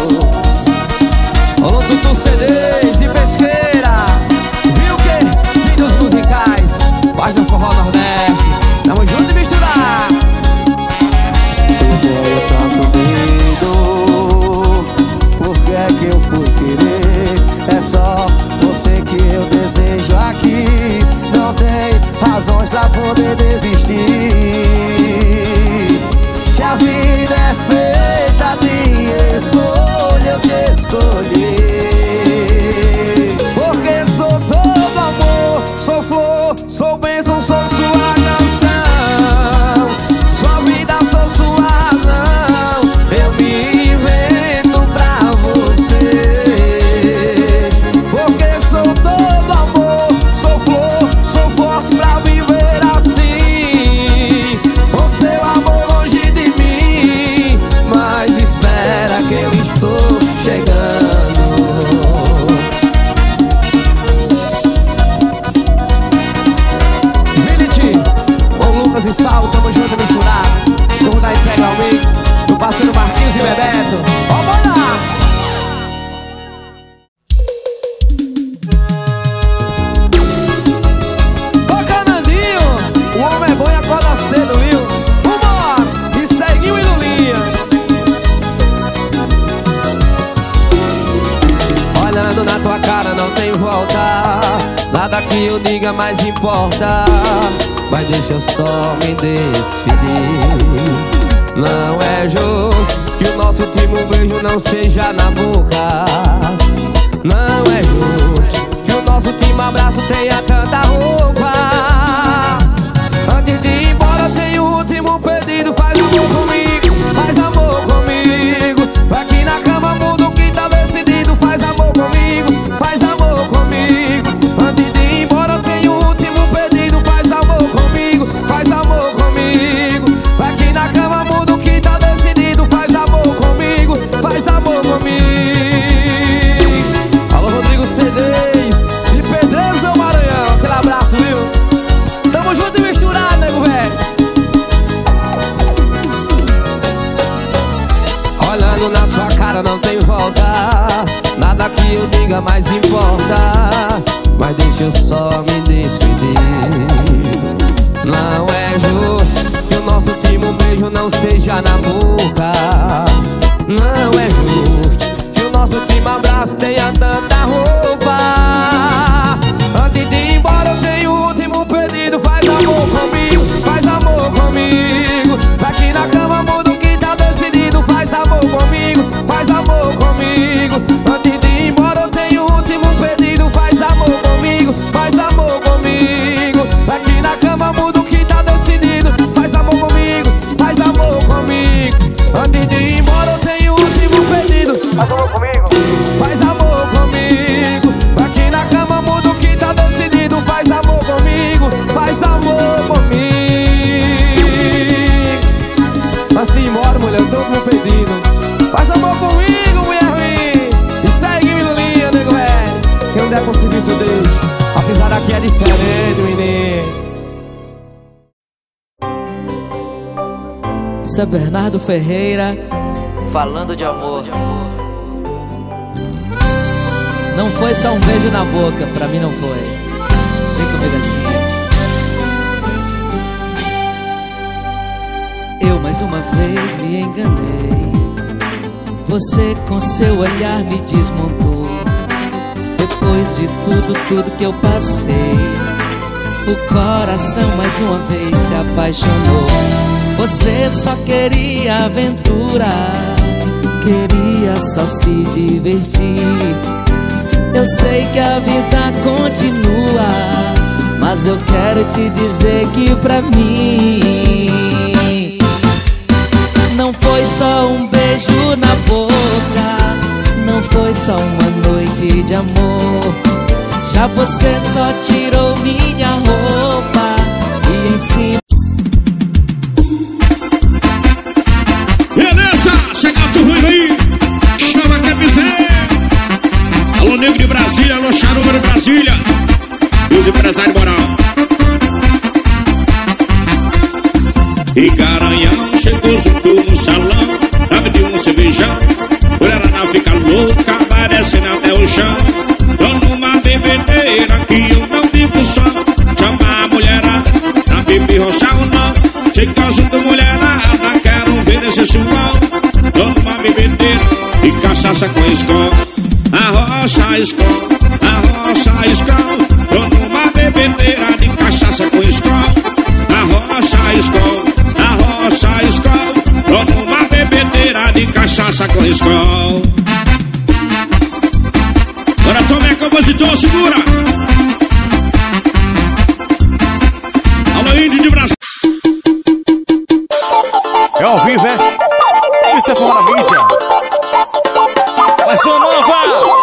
Alô, Tutu CDs de Pesqueira, viu que? Vídeos musicais, Página Forró Nordeste. Tamo junto e misturar. Eu tenho tanto medo, por que é que eu fui querer? É só você que eu desejo aqui. Não tem razões pra poder desistir. Se a vida é feita de escolha, eu te escolhi. Porque sou todo amor, sou flor, sou bênção, sou sua canção. Sua vida, sou sua razão. Eu me invento pra você. Porque sou todo amor, sou flor, sou forte pra viver assim. Com seu amor longe de mim, mas espera que eu estou chegando. Vinity, com Lucas e Sal, tamo junto e misturado. Vamos dar entrega ao mix do parceiro Marquinhos e Bebeto. Ó, bora! Ô, Canandinho, o homem é bom e acorda cedo, viu? Vambora! E seguiu e Lulinha. Olhando na tua cara não tem volta. Nada que eu diga mais importa. Mas deixa eu só me despedir. Não é justo que o nosso último beijo não seja na boca. Não é justo que o nosso último abraço tenha tanta roupa. Antes de ir embora tem o último pedido. Faz amor comigo, faz amor comigo. Aqui na cama muda o que tá decidido. Faz amor comigo, faz amor comigo. Antes de ir embora tem o último pedido. Faz amor comigo, faz amor comigo. Aqui na cama muda o que tá decidido. Faz amor comigo, faz amor comigo. Alô, Rodrigo CDs de Pedreiros, meu Maranhão. Aquele abraço, viu? Tamo junto e misturado, nego velho. Olhando na sua cara não tem volta. Nada que eu diga mais importa. Mas deixa eu só me despedir. Não é justo que o nosso último beijo não seja na boca. Não é justo que o nosso último abraço tenha tanta roupa. Antes de ir embora eu tenho o último pedido. Faz amor comigo, faz amor comigo. Aqui na cama muda o que tá decidido. Faz amor comigo, faz amor comigo. Antes de ir embora eu tenho o último pedido. Faz amor comigo, faz amor comigo. Aqui na cama muda o que tá decidido. Faz amor comigo, faz amor comigo. Antes de ir embora eu tenho o último pedido. Faz amor comigo, faz amor comigo. Aqui na cama muda o que tá decidido. Faz amor comigo, faz amor comigo. Antes de ir embora, mulher, eu tô com meu pedido. Faz amor comigo, mulher ruim. E segue-me, Lulinha, nego velho. Quem não der com serviço eu deixo. A pisada aqui é diferente, menino. Isso é Bernardo Ferreira falando de amor. Não foi só um beijo na boca, pra mim não foi. Vem comigo assim. Eu mais uma vez me enganei. Você com seu olhar me desmontou. Depois de tudo que eu passei, o coração mais uma vez se apaixonou. Você só queria aventura, queria só se divertir. Eu sei que a vida continua, mas eu quero te dizer que pra mim não foi só um beijo na boca, não foi só uma noite de amor. Já você só tirou minha roupa e em cima. Beleza, chega o ruim aí, chama que é piseiro. Alô, nego de Brasília, alô, Charuba de Brasília e os empresários moral. E Garanhão chegou junto no salão, pra pedir um cervejão. Mulher não fica louca, vai descendo até o chão. Tô numa bebedeira que eu não fico só. Chama a mulherada, na bibi rochar ou não. Chega junto mulherada, quero ver esse suão. Tô numa bebedeira e cachaça com escola. Arrocha escola, arrocha escola. Tô numa bebedeira de cachaça com escola. Arrocha escola, arrocha escola. Tô numa bebedeira de cachaça com escola. Bora, tome, compositor, segura. Alô, índio de Brasil. É ao vivo, é? Isso é fora mídia. Vai ser nova.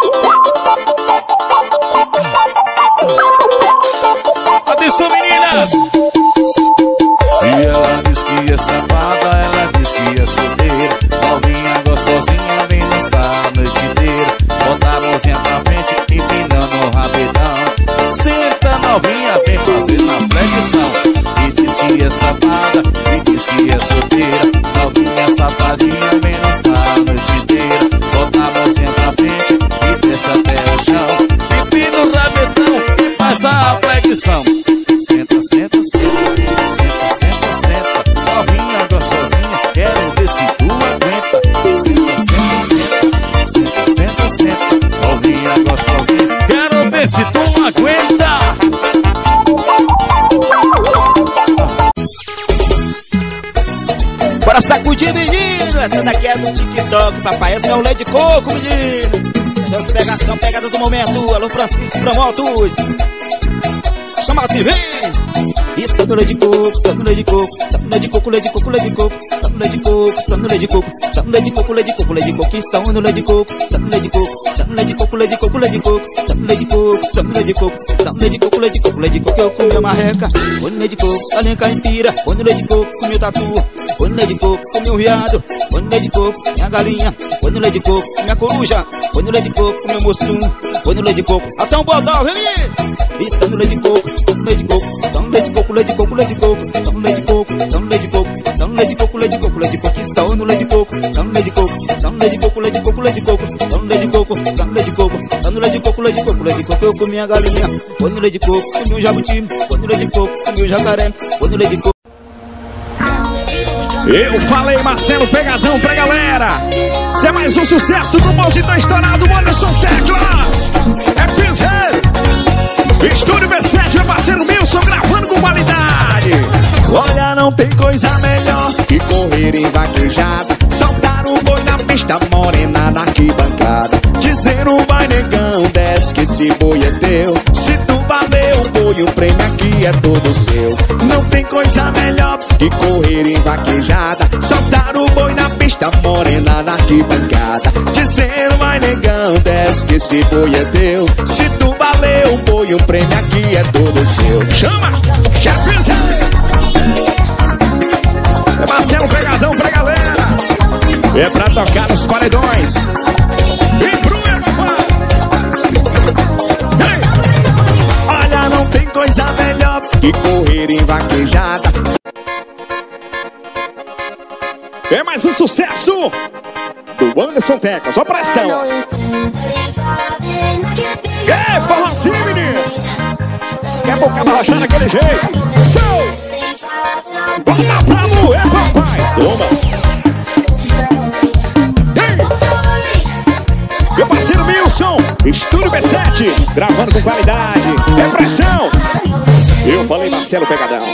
Atenção, meninas. E ela diz que é safada, ela diz que é solteira. Novinha gostosinha, vem dançar a noite inteira. Bota a mãozinha pra frente, empinando o rabetão. Senta novinha, vem fazer na flexão. E diz que é safada, e diz que é solteira. Novinha safadinha, vem dançar a noite inteira. Bota a mãozinha pra frente e desce até o chão. Empina o rabetão e faz a flexão. Senta, senta, senta, senta, senta, senta. Novinha gostosinha, quero ver se tu aguenta. Senta, senta, senta, senta, senta, senta. Novinha gostosinha, Quero ver se tu aguenta. Bora sacudir, menino. Essa daqui é do TikTok. Papai, essa é o leite de coco, menino. Essa é pegação, pegada do momento. Alô, Francisco Promotos. Chama assim, vem. Isso é no leite de coco, só no leite de coco. Só no leite de coco, leite de coco, leite de coco. Só no leite de coco, só no leite de coco. Só no leite de coco, leite de coco, leite de coco. Que são no leite de coco, só no leite de coco. Só no leite de coco, leite de coco, leite de coco. Só no leite de coco, só no leite de coco. Só no leite de coco, leite de coco, leite de coco. Eu comi a marreca, foi no leite de coco. A lenca inteira, foi no leite de coco. Comi o tatu, foi no leite de coco. Comi o riado, foi no leite de coco. Minha galinha, foi no leite de coco. Minha coruja, foi no leite de coco. Meu moçum, foi no leite de coco. Até um botão, vem aí. Isso é no leite de coco, no leite de coco. Só no leite de coco, leite de coco, leite de coco. Só no leite de coco, só no leite de coco. Só no leite de coco, leite de coco, leite de coco. Só no leite de coco, só no leite de coco. Só no leite de coco, leite de coco, leite de coco. Só no leite de coco, só no leite de coco. Só no leite de coco, leite de coco, leite de coco. Eu comi a galinha, foi no leite de coco. Comi um jabuti, foi no leite de coco. Comi um jacaré, foi no leite de coco. Eu falei, Marcelo Pegadão pra galera. Isso é mais um sucesso do compositor estourado Anderson Teclas. É piseiro. Estúdio B7, meu parceiro Wilson, gravando com qualidade. Olha, não tem coisa melhor que correr em vaquejada. Saltar um boi na pista, morena na arquibancada. Dizer vai negão, desce que esse boi é teu. Se tu valer um boi, o prêmio aqui é todo seu. Não tem coisa melhor que correr em vaquejada. Saltar o boi na pista, morena na arquibancada. Dizer vai negão, desce que esse boi é teu. Se tu valer um boi, o prêmio aqui é todo seu. Chama! Chefes! É Marcelo Pegadão pra galera. É pra tocar nos paredões. Embrulha, papai! Olha, não tem coisa melhor que correr em vaquejada. É mais um sucesso do Anderson Teclas. Ó, pressão! É forrozinho, menino. Quer bocar baixando daquele jeito. Bota pra moer, papai. Toma. Meu parceiro Wilson, Estúdio B7, gravando com qualidade. É pressão. Eu falei Marcelo Pegadão.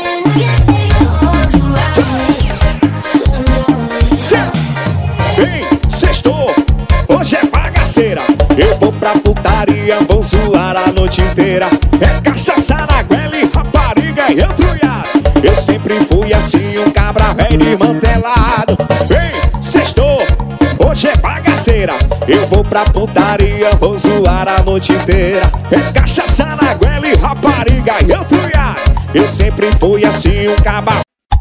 Vem, sextou, hoje é bagaceira. Eu vou pra putaria, vou zoar a noite inteira. É cachaça na goela e rapariga e entruiado. Eu sempre fui assim, um cabra velho desmantelado. Vem, sextou, hoje é bagaceira. Eu vou pra putaria, vou zoar a noite inteira. É cachaça na goela e rapariga e entruiado. Eu sempre fui assim, um cabra.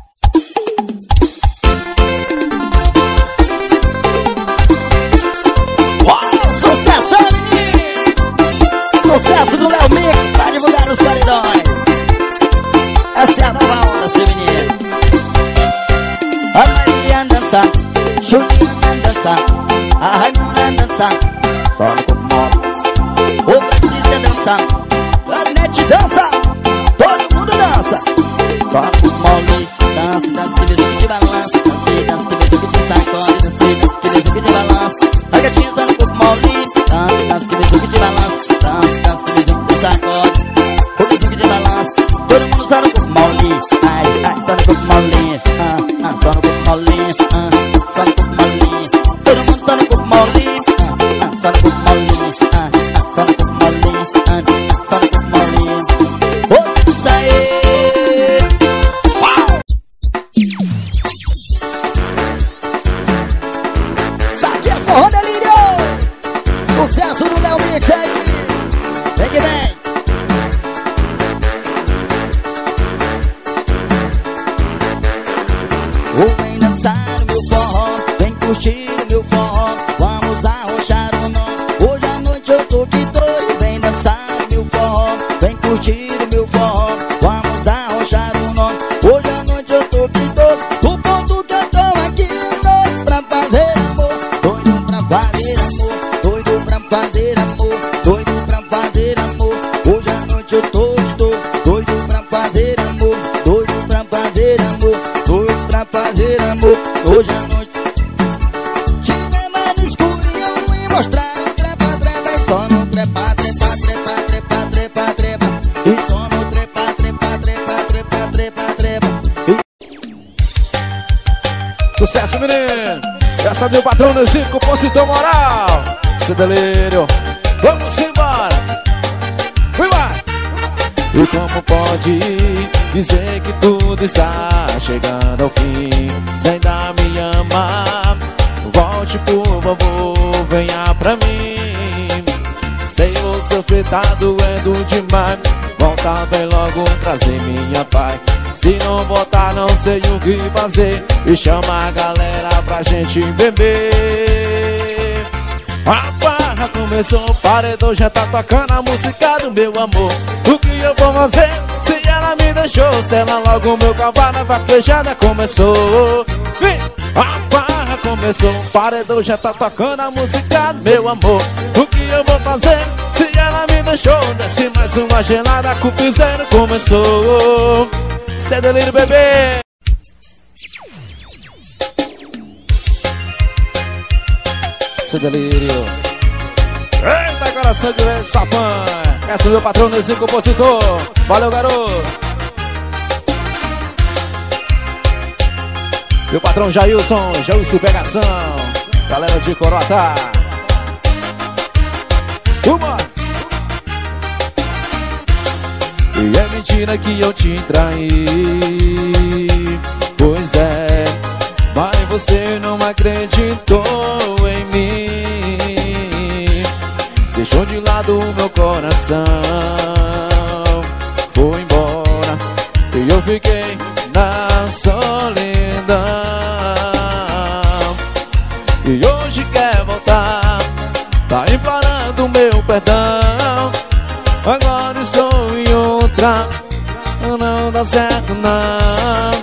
Sucesso do Léo Mix pra divulgar os paredões. Essa é a nova onda, seu menino. A Maria dança, Juliana dança, a Raimuna dança, só no corpo mole. O Francisco dança, a Nete dança, todo mundo dança, só no corpo mole. Dança, dança que vez que te balança, dança, dança que vez que te sacode, dança, dança que vez que te balança. A gatinha está no corpo mole, dança, dança que vez que te balança. Dança, dança, que beijinho que sacode. O beijinho que te balança. Todo mundo só no corpo molinho. Ai, ai, só no corpo molinho. Só no corpo molinho. Só no corpo molinho. Todo mundo só no corpo molinho. Só no corpo molinho. Só no corpo molinho. Só no corpo molinho. Ô, isso aí. Isso aqui é Forró Delírio. Sucesso do Léo Mix aí. Vem que vem. Vem dançar o meu forró, vem curtir o meu forró. Vamos arrochar o nó. Hoje à noite eu tô que tô. Vem dançar o meu forró, vem curtir o meu forró. Vamos arrochar o nó. Hoje à noite eu tô que tô. O ponto que eu tô aqui, doido pra fazer amor. Doido pra fazer amor. Doido pra fazer amor. Doido pra fazer amor. Hoje à noite eu tô doido pra fazer amor. Doido pra fazer amor. Doido pra fazer amor. Hoje à noite te levar no escurinho e mostrar o trepa, trepa. E só no trepa, trepa, trepa, trepa, trepa, trepa. E só no trepa, trepa, trepa, trepa, trepa, trepa. Sucesso, meninos. Essa deu patrão do Zico, compositor moral. Seu delírio. Vamos embora. Vai lá. E como pode dizer que tudo está chegando ao fim? Se ainda me ama, volte por favor, venha pra mim. Sei você tá doendo demais. Volta, vem logo trazer minha paz. Se não voltar não sei o que fazer. E chama a galera pra gente beber. A barra começou, o paredão já tá tocando a música do meu amor. O que eu vou fazer se ela me deixou? Se ela logo meu cavalo, a vaquejada começou. Vem! A barra começou, o paredão já tá tocando a música do meu amor. O que eu vou fazer se ela me deixou? Desce mais uma gelada, com o piseiro começou. Cê delírio, bebê! Cê delírio. Eita, coração de leite, safã. Essa é o meu patrão, Nezinho, compositor. Valeu, garoto. Meu patrão Jailson Pegação. Galera de Coroatá. Uma. E é mentira que eu te traí. Pois é, mas você não acreditou em mim. Deixou de lado o meu coração. Foi embora e eu fiquei na solidão. E hoje quer voltar, tá implorando meu perdão. Agora estou em outra, não dá certo não.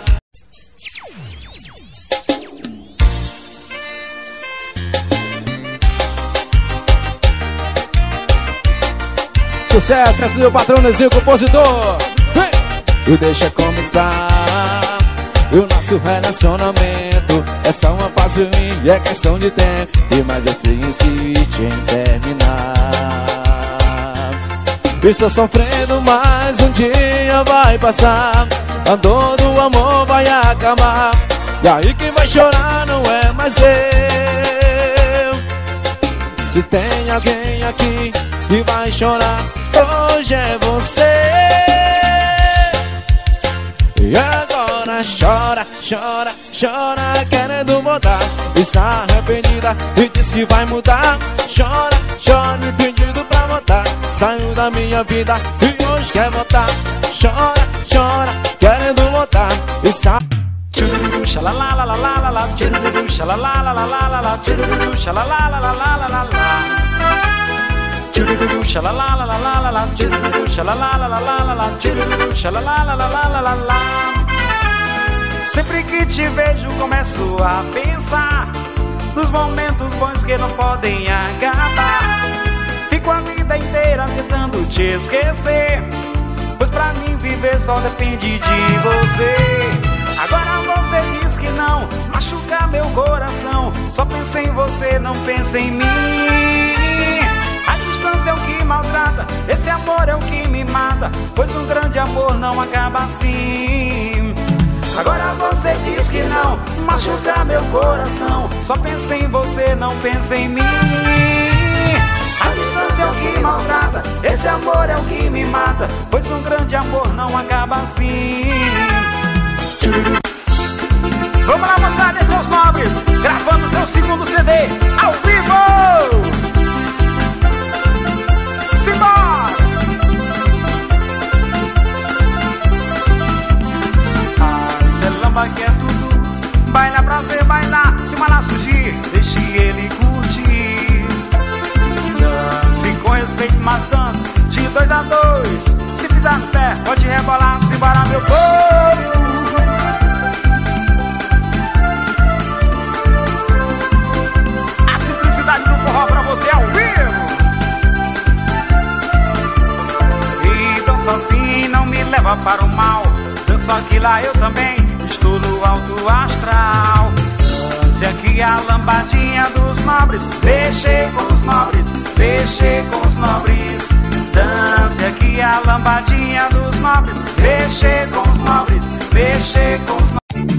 sucesso do meu patrão Nezinho, compositor. E deixa começar o nosso relacionamento. É só uma fase ruim e é questão de tempo. E mais você insiste em terminar. Estou sofrendo, mas um dia vai passar. A dor do amor vai acabar. E aí quem vai chorar não é mais eu. Se tem alguém aqui que vai chorar, hoje é você. E agora chora, chora, chora, querendo voltar. Está arrependida e diz que vai mudar. Chora, chora, me pedindo pra voltar. Saiu da minha vida e hoje quer voltar. Chora, chora, querendo voltar. Está... Chururu, xalalalalalalala, chururu, xalalalalalalala, chururu, xalalalalalalala. Chururu, xalalalalalalala, chururu, xalalalalalalala, chururu, xalalalalalalala. Sempre que te vejo começo a pensar nos momentos bons que não podem acabar. Fico a vida inteira tentando te esquecer, pois pra mim viver só depende de você. Agora você diz que não, machuca meu coração. Só pensa em você, não pensa em mim. A distância é o que maltrata, esse amor é o que me mata, pois um grande amor não acaba assim. Agora você diz que não, machuca meu coração. Só pensa em você, não pensa em mim. A distância é o que maltrata, esse amor é o que me mata, pois um grande amor não acaba assim. Vamos lá, moçada, e seus nobres, gravando seu segundo CD ao vivo. Simbora! Isso é lamba que é tudo. Baila prazer, baila, se o malá surgir, deixe ele curtir. Dance com respeito, mas dance de 2 a 2. Se pisar no pé, pode rebolar, simbora meu povo. Pra você ao vivo. E dança assim, não me leva para o mal. Danço aqui, lá eu também estou no alto astral. Dance aqui a lambadinha dos nobres. Deixe com os nobres, deixe com os nobres. Dance aqui a lambadinha dos nobres. Deixe com os nobres, deixe com os nobres.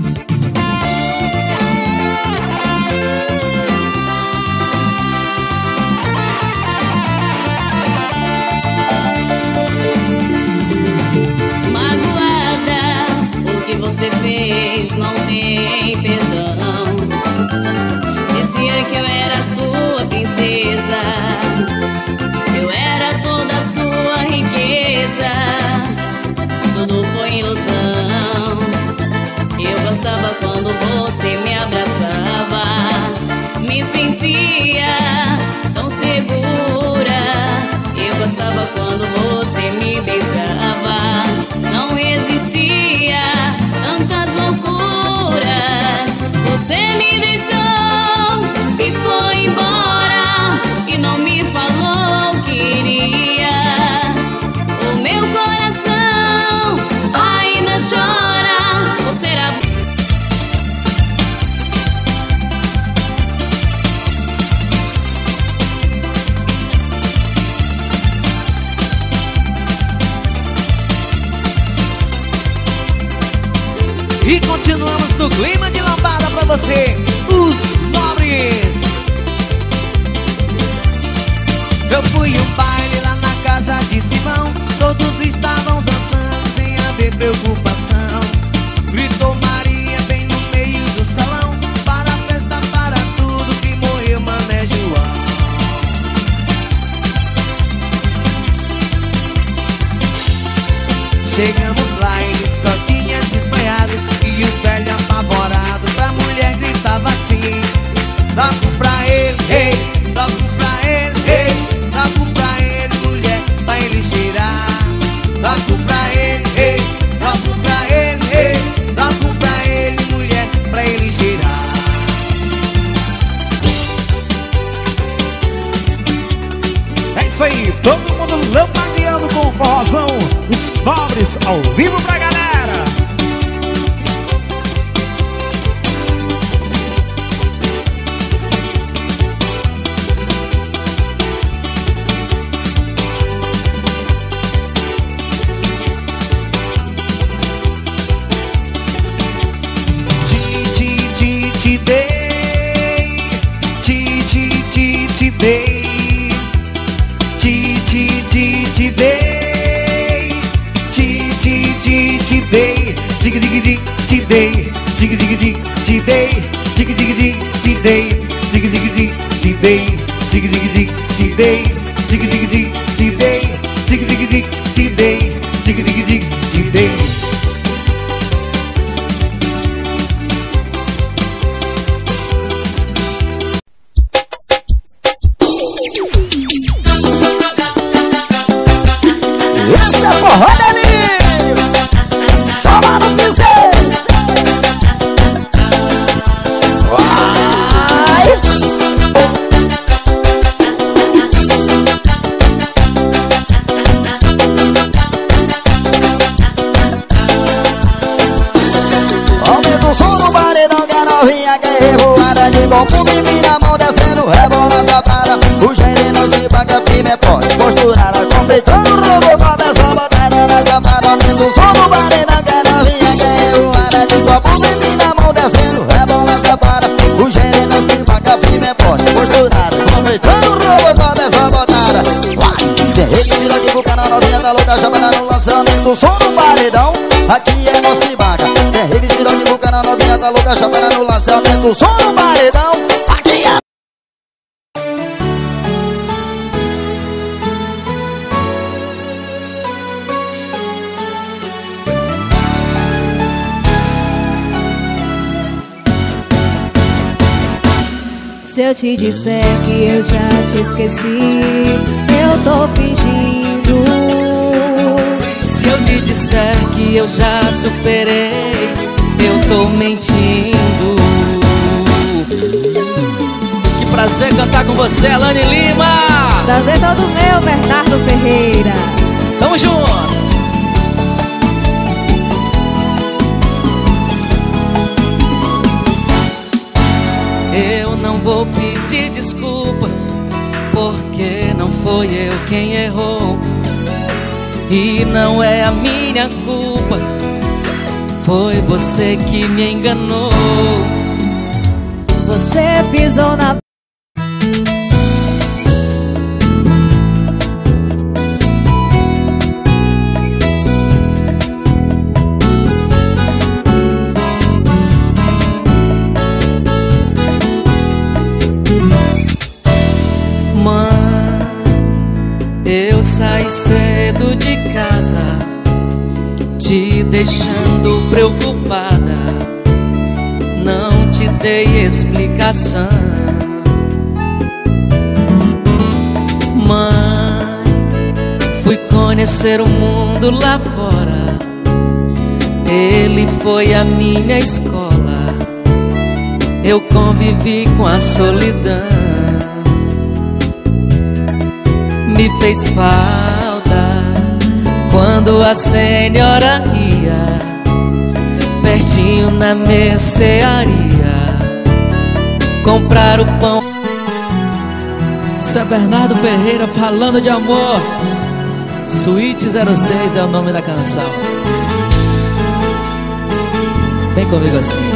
Você fez, não tem perdão. Dizia que eu era sua princesa, eu era toda a sua riqueza. Tudo foi ilusão. Eu gostava quando você me abraçava, me sentia tão segura. Eu gostava quando você me beijava, não resistia tantas loucuras. Você me deixou e foi embora e não me falou o que iria. O meu coração ainda chora. Você era... E continuamos no clima de lambada pra você, os nobres. Eu fui um baile lá na casa de Simão, todos estavam dançando sem haver preocupação. Gritou Maria bem no meio do salão, para a festa, para tudo, que morreu Mané João. Chegamos lá, ele só tinha desmaiado, e o velho apavorado pra mulher gritava assim: logo pra ele, ei, logo pra ele, ei, logo pra ele, mulher, pra ele cheirar. Logo pra ele, ei, logo pra ele, ei, logo pra ele, mulher, pra ele cheirar. É isso aí, todo mundo lambadeando Os Nobres ao vivo pra galera. Te dei, te dei, te dei, te dei, dig dig dig, te dei, dig dig dig, te dei, dig dig dig, te dei, dig dig dig, te dei, dig dig dig, te dei, dig dig dig, te dei, dig dig dig, te dei, dig dig dig, te dei. Esse é forró Delinho, chama no piseiro. Vai! Aumenta o som no paredão que a novinha quer revoada de bom com bibi na mão descendo, rebolando a para. O gerente se paga firme, é forte, posturada, completando o robô com a pessoa botada na chamada. Aumenta o som no paredão que a novinha quer revoada de bom com bibi na mão descendo, rebolando a para. O gerente se paga firme, é forte, posturada, completando o robô com a pessoa botada. Tem rede que virou de boca na novinha da louca chamada no lançamento. O som no paredão, aqui é nós que paga. Tem rede que virou de boca na novinha da louca chamada no lançamento. O som no paredão, aqui é. Se eu te disser que eu já te esqueci, eu tô fingindo. Se eu te disser que eu já superei, eu tô mentindo. Que prazer cantar com você, Alane Lima. Prazer todo meu, Bernardo Ferreira. Tamo junto. Eu não vou pedir desculpa, porque não foi eu quem errou. E não é a minha culpa, foi você que me enganou. Você pisou na... Eu saí cedo de casa, te deixando preocupada. Não te dei explicação. Mãe, fui conhecer o mundo lá fora. Ele foi a minha escola. Eu convivi com a solidão. Me fez falta quando a senhora ia pertinho na mercearia comprar o pão. Isso é Bernardo Ferreira falando de amor. Suíte 06 é o nome da canção. Vem comigo assim.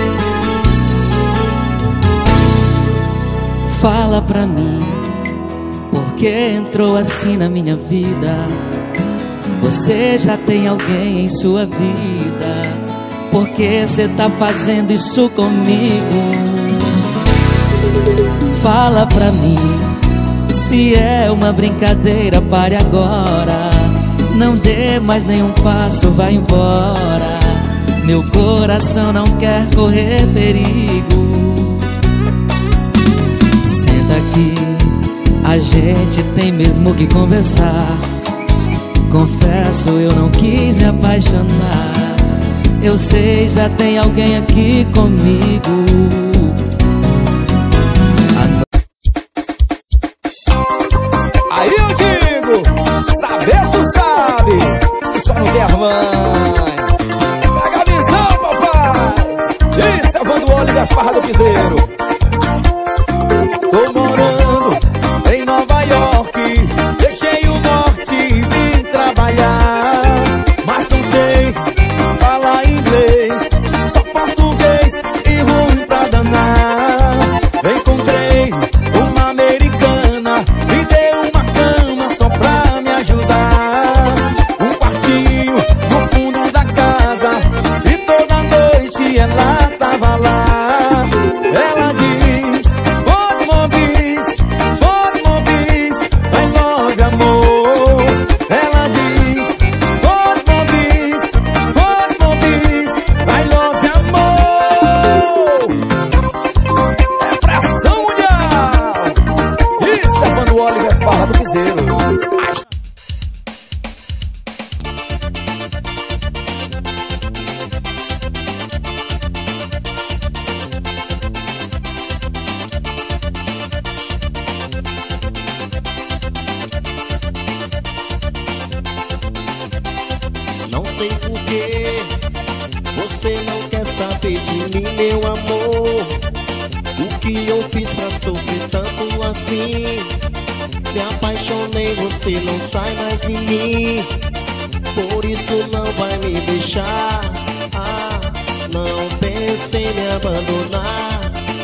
Fala pra mim, por que entrou assim na minha vida? Você já tem alguém em sua vida? Por que cê tá fazendo isso comigo? Fala pra mim, se é uma brincadeira, pare agora. Não dê mais nenhum passo, vai embora. Meu coração não quer correr perigo. Senta aqui, a gente tem mesmo que conversar. Confesso, eu não quis me apaixonar. Eu sei, já tem alguém aqui comigo. Aí eu digo, saber tu sabe. Só no mamãe. Pega a visão, papai. Isso é Vando Oliver, Farra do Piseiro. Tô morando em Nova York, deixei o norte e vim trabalhar. Mas não sei falar inglês, só português e ruim pra danar. Encontrei uma americana, me deu uma cama só pra me ajudar. Um quartinho no fundo da casa e toda noite ela tava lá. Ela diz, Fone Mobis, I love amor. Ela diz, Fone Mobis, I love amor. É pressão mundial. Isso é Vando Oliver, Farra do Piseiro. Não sei porquê você não quer saber de mim, meu amor. O que eu fiz pra sofrer tanto assim? Me apaixonei, você não sai mais em mim. Por isso não vai me deixar. Não pense em me abandonar.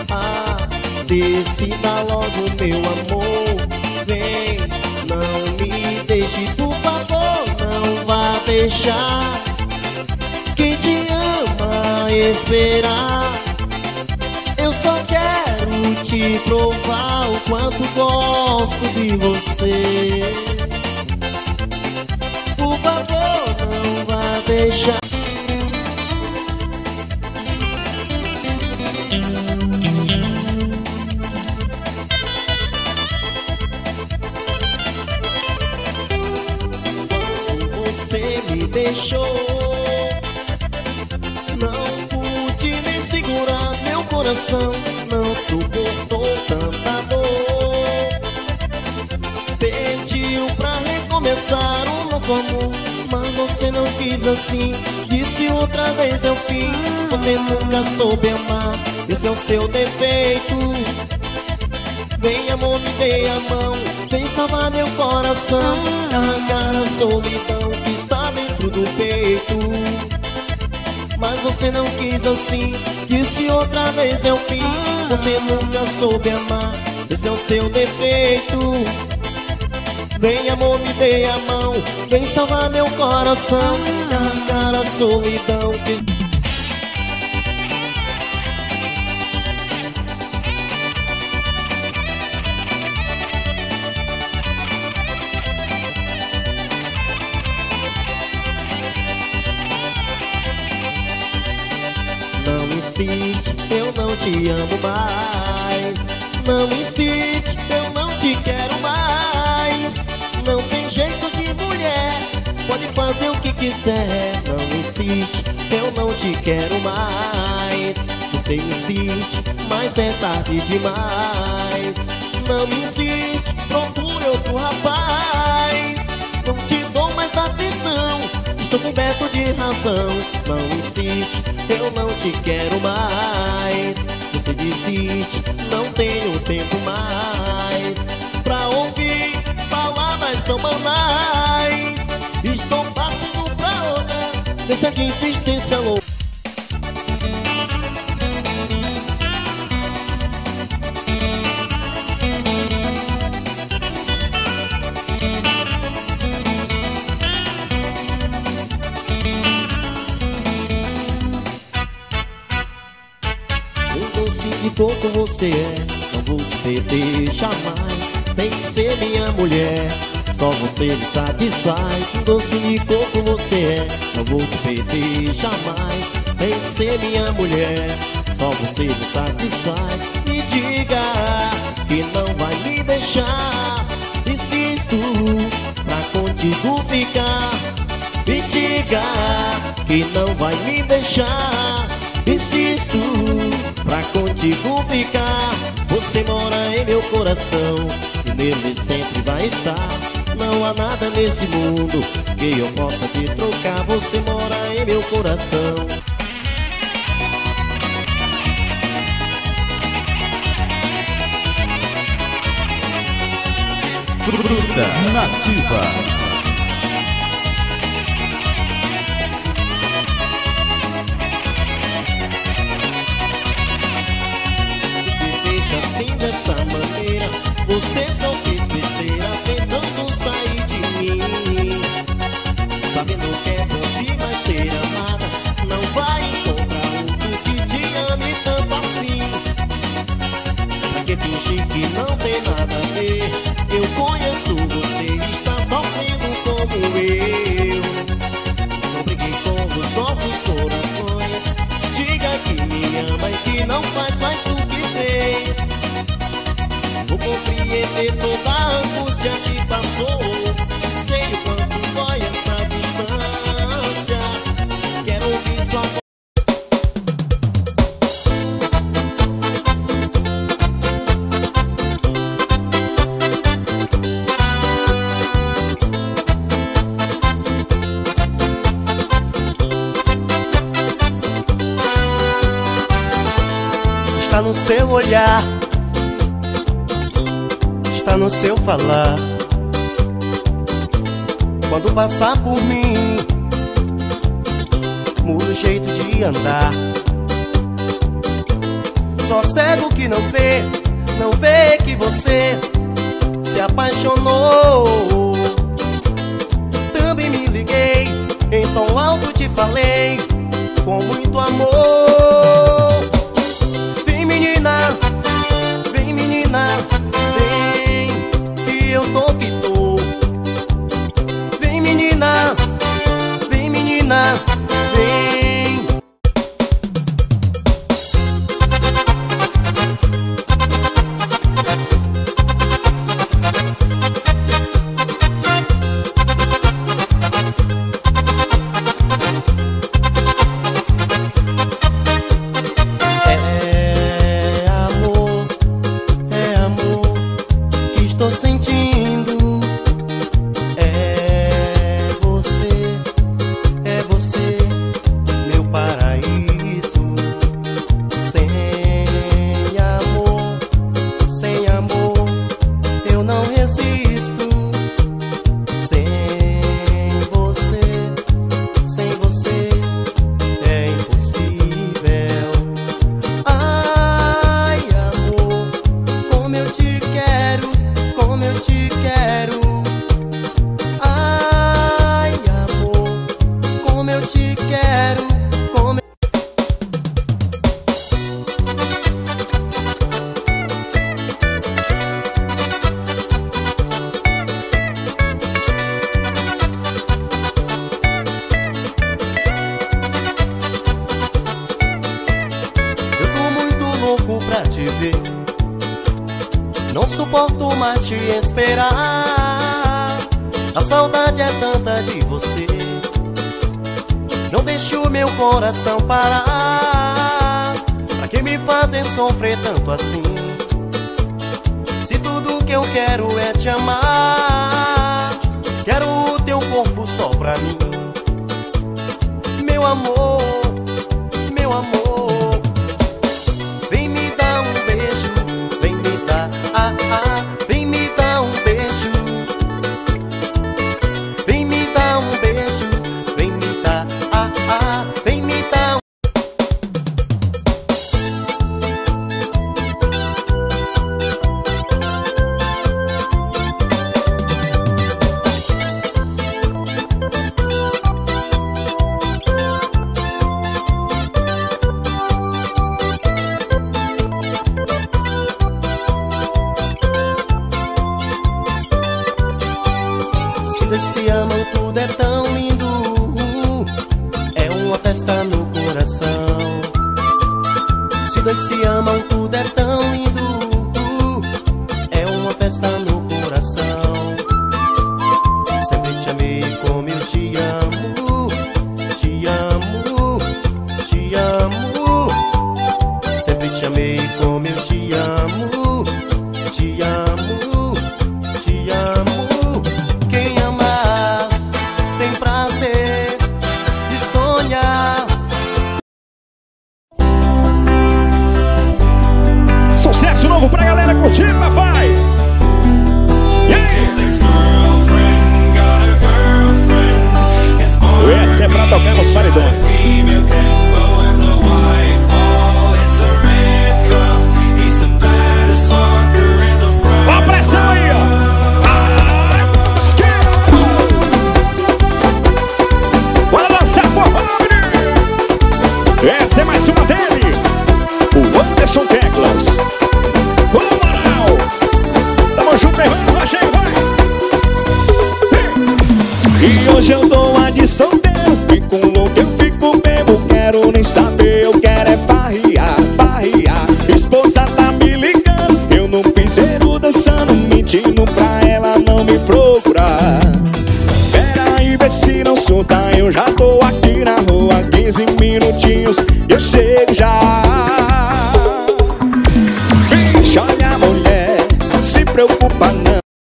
Decida logo, meu amor. Vem, não me deixe, por favor, não vá deixar quem te ama esperar. Eu só quero te provar o quanto gosto de você. Por favor, não vá deixar. Você me deixou, não pude nem segurar meu coração, não suportou tanta dor. Pediu pra recomeçar o nosso amor, mas você não quis assim, disse outra vez é o fim. Você nunca soube amar, esse é o seu defeito. Vem amor, me dê a mão, vem salvar meu coração, arrancar a solidão que está dentro do peito. Mas você não quis assim, disse outra vez é o fim. Você nunca soube amar, esse é o seu defeito. Vem amor, me dê a mão, vem salvar meu coração, arrancar a solidão que... Não insiste, eu não te amo mais. Não insiste, eu não te quero mais. Não tem jeito de mulher, pode fazer o que quiser. Não insiste, eu não te quero mais. Você insiste, mas é tarde demais. Não insiste, procura outro rapaz. Não te dou mais atenção, estou coberto de razão. Não insiste, eu não te quero mais. Você desiste, não tenho tempo mais pra ouvir palavras tão banais. Estou partindo pra outra, deixa de insistência louca. De coco você é, não vou te perder jamais. Tem que ser minha mulher, só você me satisfaz. Um doce de coco você é, não vou te perder jamais. Tem que ser minha mulher, só você me satisfaz. Me diga que não vai me deixar, insisto pra contigo ficar. Me diga que não vai me deixar, insisto pra contigo ficar. Você mora em meu coração e nele sempre vai estar. Não há nada nesse mundo que eu possa te trocar. Você mora em meu coração. Fruta Nativa. Assim dessa maneira, você só fez besteira tentando sair de mim. Sabendo que é bom demais ser amada, não vai encontrar outro que te ame tanto assim. Pra que fingir que não tem nada a ver? Eu conheço você e está sofrendo como eu. Não briguei com os nossos corações. Diga que me ama e que não faz mais o que fez. Vou compreender toda a angústia que passou. Sei o quanto dói essa distância. Quero ouvir sua voz. Está no seu olhar, está no seu falar. Quando passar por mim, muda o jeito de andar. Só cego que não vê que você se apaixonou. Também me liguei, em tom alto te falei, com muito amor. Vem menina, vem menina, vem, que eu tô que tô. Vem menina, vem menina, vem. É amor que estou sentindo. É você, meu paraíso. Sem amor, eu não resisto. Sem você, é impossível. Ai, amor, como eu te quero, como eu te quero. Ai, amor, como eu te quero, como eu tô muito louco pra te ver. Não suporto mais te esperar. A saudade é tanta de você. Não deixe o meu coração parar. Pra que me fazer sofrer tanto assim? Se tudo que eu quero é te amar. Quero o teu corpo só pra mim. Meu amor, meu amor. Vem me dar um beijo, vem me dar, vem me dar um beijo. Vem me dar um beijo, vem me dar, vem me dar um... Se dois se amam, tudo é tão lindo. É uma festa no coração. Se dois se amam, tudo é tão lindo. É uma festa no coração. Sempre te amei como eu te amo. Te amo, te amo. Sempre te amei como eu te amo. Te amo, te amo. sonhar. Sucesso novo pra galera curtir, papai. Essa é pra tocar nos paredões. Ó a pressão aí, ó. Bora lançar porra, menino. Essa é mais uma dele, o Anderson Teclas. Ô, moral. Tamo junto, irmão. Vai, chega, vai. E hoje eu dou a de solteiro. Fico louco, eu fico mesmo. Quero nem saber, eu quero é barrear, barrear. Esposa tá me ligando, eu no piseiro dançando, mentindo pra ela não me procurar. Pera aí, vê se não solta, eu já tô aqui na rua. 15 minutinhos, eu chego já. Bicho, olha mulher, não se preocupa não.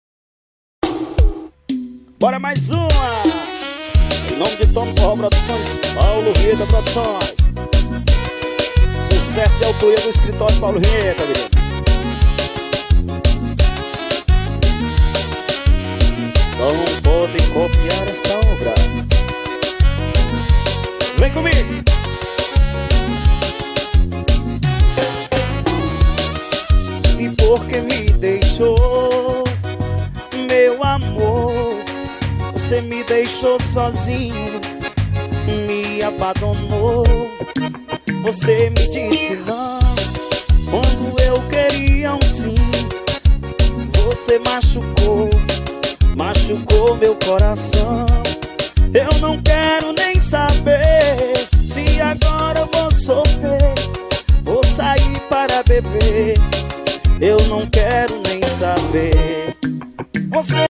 Bora mais uma! Em nome de Tom Forró Produções, Paulo Rita Produções. Sucesso de autoria do escritório Paulo Rita, menino. Não podem copiar esta obra. Vem comigo! E porque me deixou, meu amor, você me deixou sozinho, me abandonou. Você me disse não, quando eu queria um sim. Você machucou, machucou meu coração. Eu não quero nem saber se agora eu vou sofrer, vou sair para beber. Eu não quero nem saber. Você...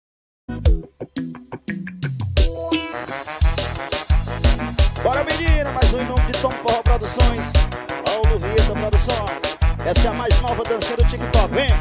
Bora, menina, mais um em nome de Tom Forró Produções, Paulo Rita Produções. Essa é a mais nova dancinha do TikTok, vem!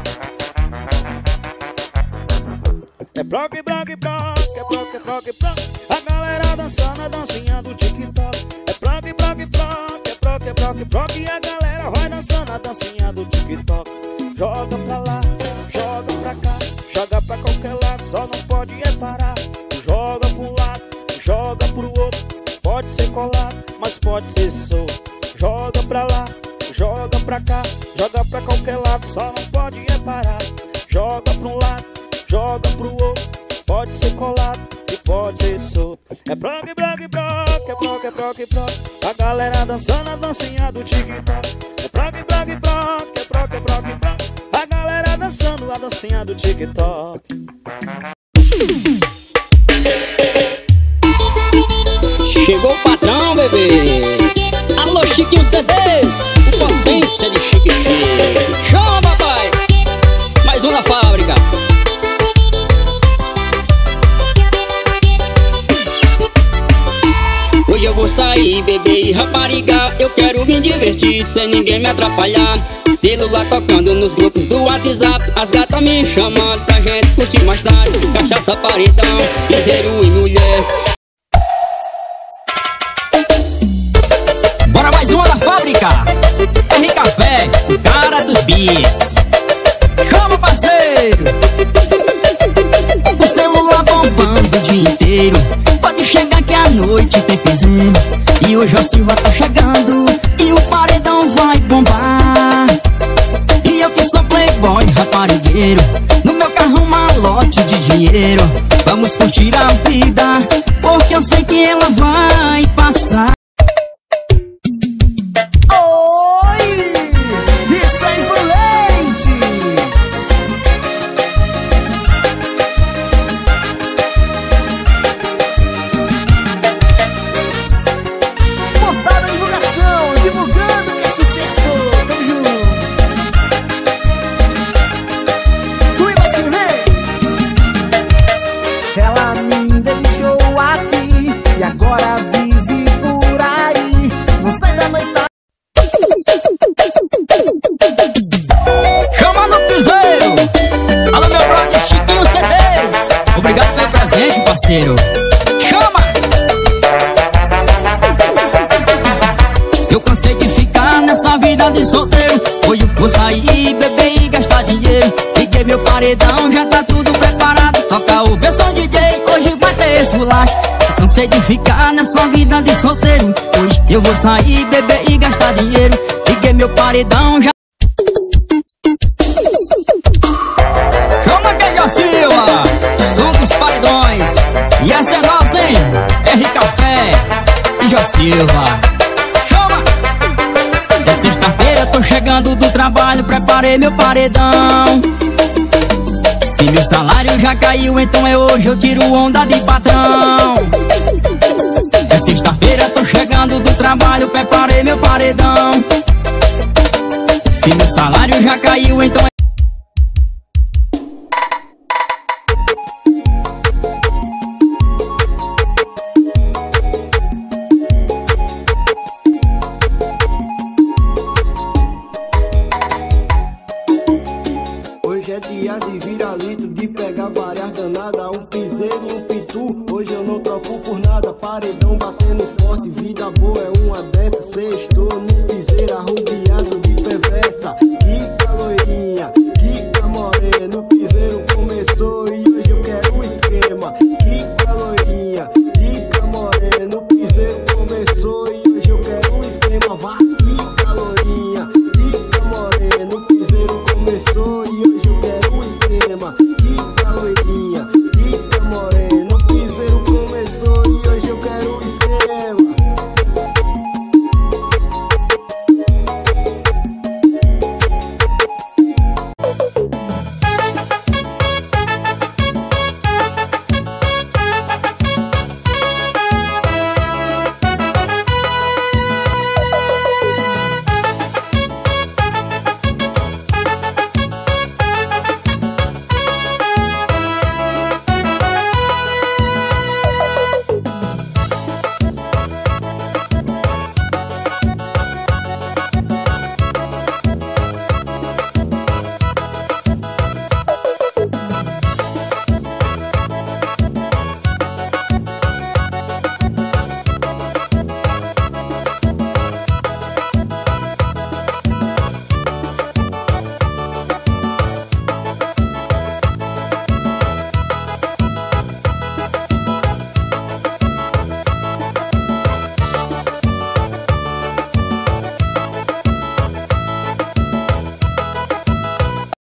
É proc, proc, proc, é proc, proc, proc. A galera dançando a dancinha do TikTok. É proc, proc, proc, é proc, proc, proc. E a galera vai dançando a dancinha do TikTok. Joga pra lá, joga pra cá, joga pra qualquer lado, só não pode é parar. Joga pro lado, joga pro outro. Pode ser colado, mas pode ser solto. Joga pra lá, joga pra cá, joga pra qualquer lado, só não pode é parar. Joga pra um lado, joga pro outro. Pode ser colado e pode ser solto. É proc, proc, proc, é proc, proc, proc. A galera dançando a dancinha do TikTok. É proc, proc, proc, é proc, proc, proc. A galera dançando a dancinha do TikTok. Chegou o patrão, bebê. Alô, Chiquinho CDs, o potência de Chiquinho. Chama, papai. Mais um na fábrica. Hoje eu vou sair, bebê e rapariga. Eu quero me divertir sem ninguém me atrapalhar. Celular tocando nos grupos do WhatsApp. As gatas me chamando pra gente curtir mais tarde. Cachaça, paredão, piseiro e mulher. Bora mais uma da fábrica. R Café, o cara dos beats. Chama, parceiro. O celular bombando o dia inteiro. Pode chegar que à noite tem piseiro. E hoje a Silva tá chegando e o paredão vai bombar. E eu que sou playboy raparigueiro, no meu carro um malote de dinheiro. Vamos curtir a vida, porque eu sei que ela vai passar. Ela me deixou aqui e agora vive por cansei de ficar nessa vida de solteiro. Hoje eu vou sair, beber e gastar dinheiro. Liguei meu paredão, já tá tudo preparado. Toca o versão DJ, hoje vai ter esculacho. Cansei de ficar nessa vida de solteiro. Hoje eu vou sair, beber e gastar dinheiro. Liguei meu paredão, já... Chama que é Silva, som dos paredões. E essa é nossa, hein? R Café e Jó Silva. Chama! É sexta-feira, tô chegando do trabalho, preparei meu paredão. Se meu salário já caiu, então é hoje, eu tiro onda de patrão. É sexta-feira, tô chegando do trabalho, preparei meu paredão. Se meu salário já caiu, então é... Hoje é dia de vir ali